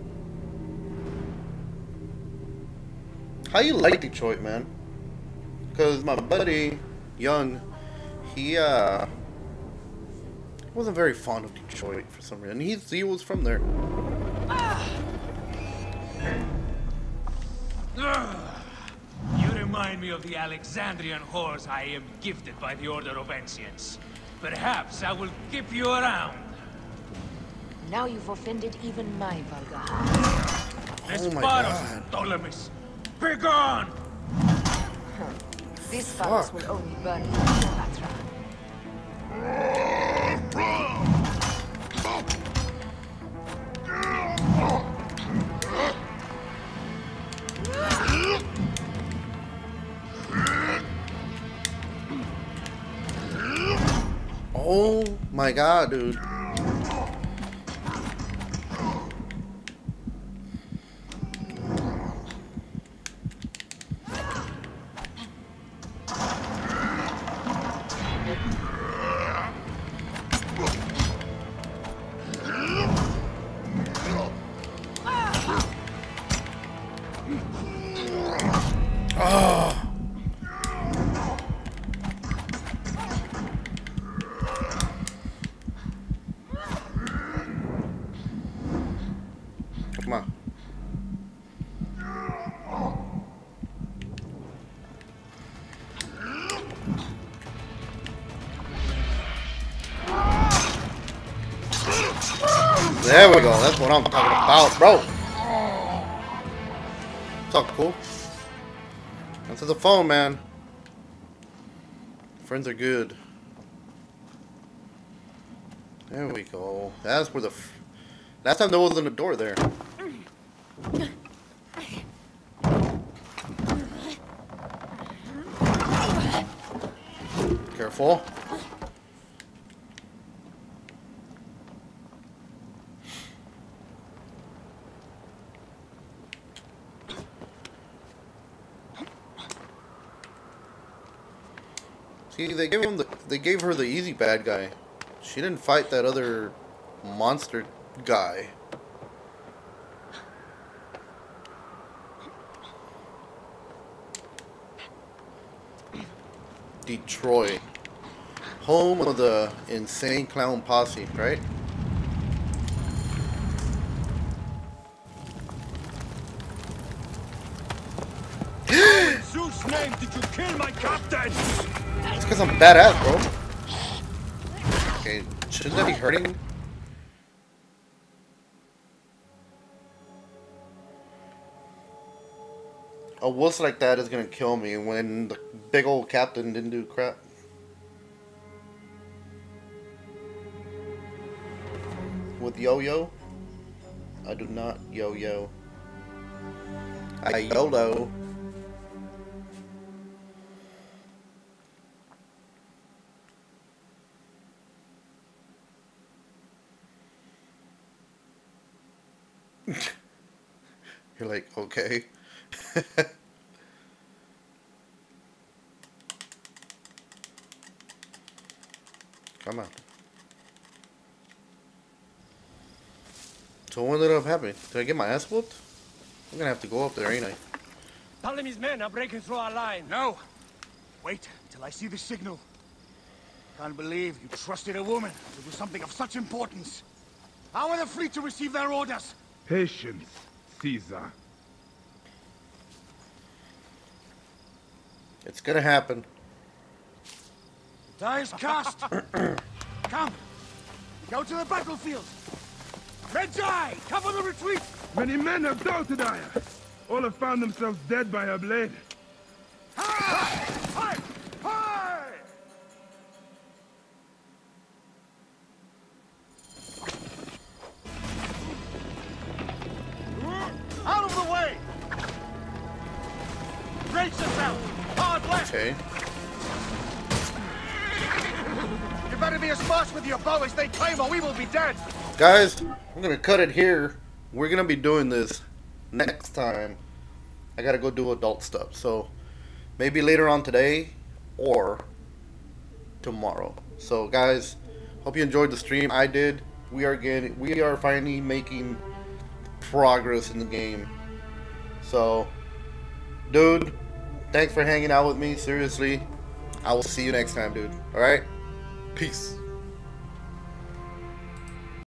How you like Detroit, man? Because my buddy, Young, he, uh... wasn't very fond of Detroit for some reason. He's, he was from there.
You remind me of the Alexandrian horse I am gifted by the Order of Ancients. Perhaps I will keep you around.
Now you've offended even my vulgar heart.
Oh my God.
Ptolemies! Begone!
Huh. This Pharos will only burn Cleopatra.
my god, dude. Come on. There we go. That's what I'm talking about, bro. What's up, cool? Answer the phone, man. Friends are good. There we go. That's where the... F Last time there wasn't a door there. Careful. See, they gave him the they gave her the easy bad guy. She didn't fight that other monster guy. Detroit, home of the insane clown posse, right?
In Zeus' name, did you kill my captain?
It's because I'm badass, bro. Okay, shouldn't that be hurting? A wuss like that is gonna kill me when the big old captain didn't do crap. With yo-yo? I do not yo-yo. I YOLO. You're like, okay. Come on. So what ended up happening? Did I get my ass whooped? I'm gonna have to go up there, ain't I?
Ptolemy's men are breaking through our line. No! Wait till I see the signal. Can't believe you trusted a woman to do something of such importance. How are the fleet to receive their orders?
Patience, Caesar.
It's gonna happen.
The die is cast. Come, go to the battlefield. Medjay, cover the retreat.
Many men have doubted Aya. All have found themselves dead by her blade.
Hi! Hi! Hi! Out of the way! Brace yourself! Hard left!
Okay.
You better be as fast with your bow as they claim or we will be dead!
Guys, I'm gonna cut it here. We're gonna be doing this next time. I gotta go do adult stuff, so maybe later on today or tomorrow. So guys, hope you enjoyed the stream. I did. We are getting we are finally making progress in the game. So dude, thanks for hanging out with me. Seriously, I will see you next time, dude. Alright? Peace.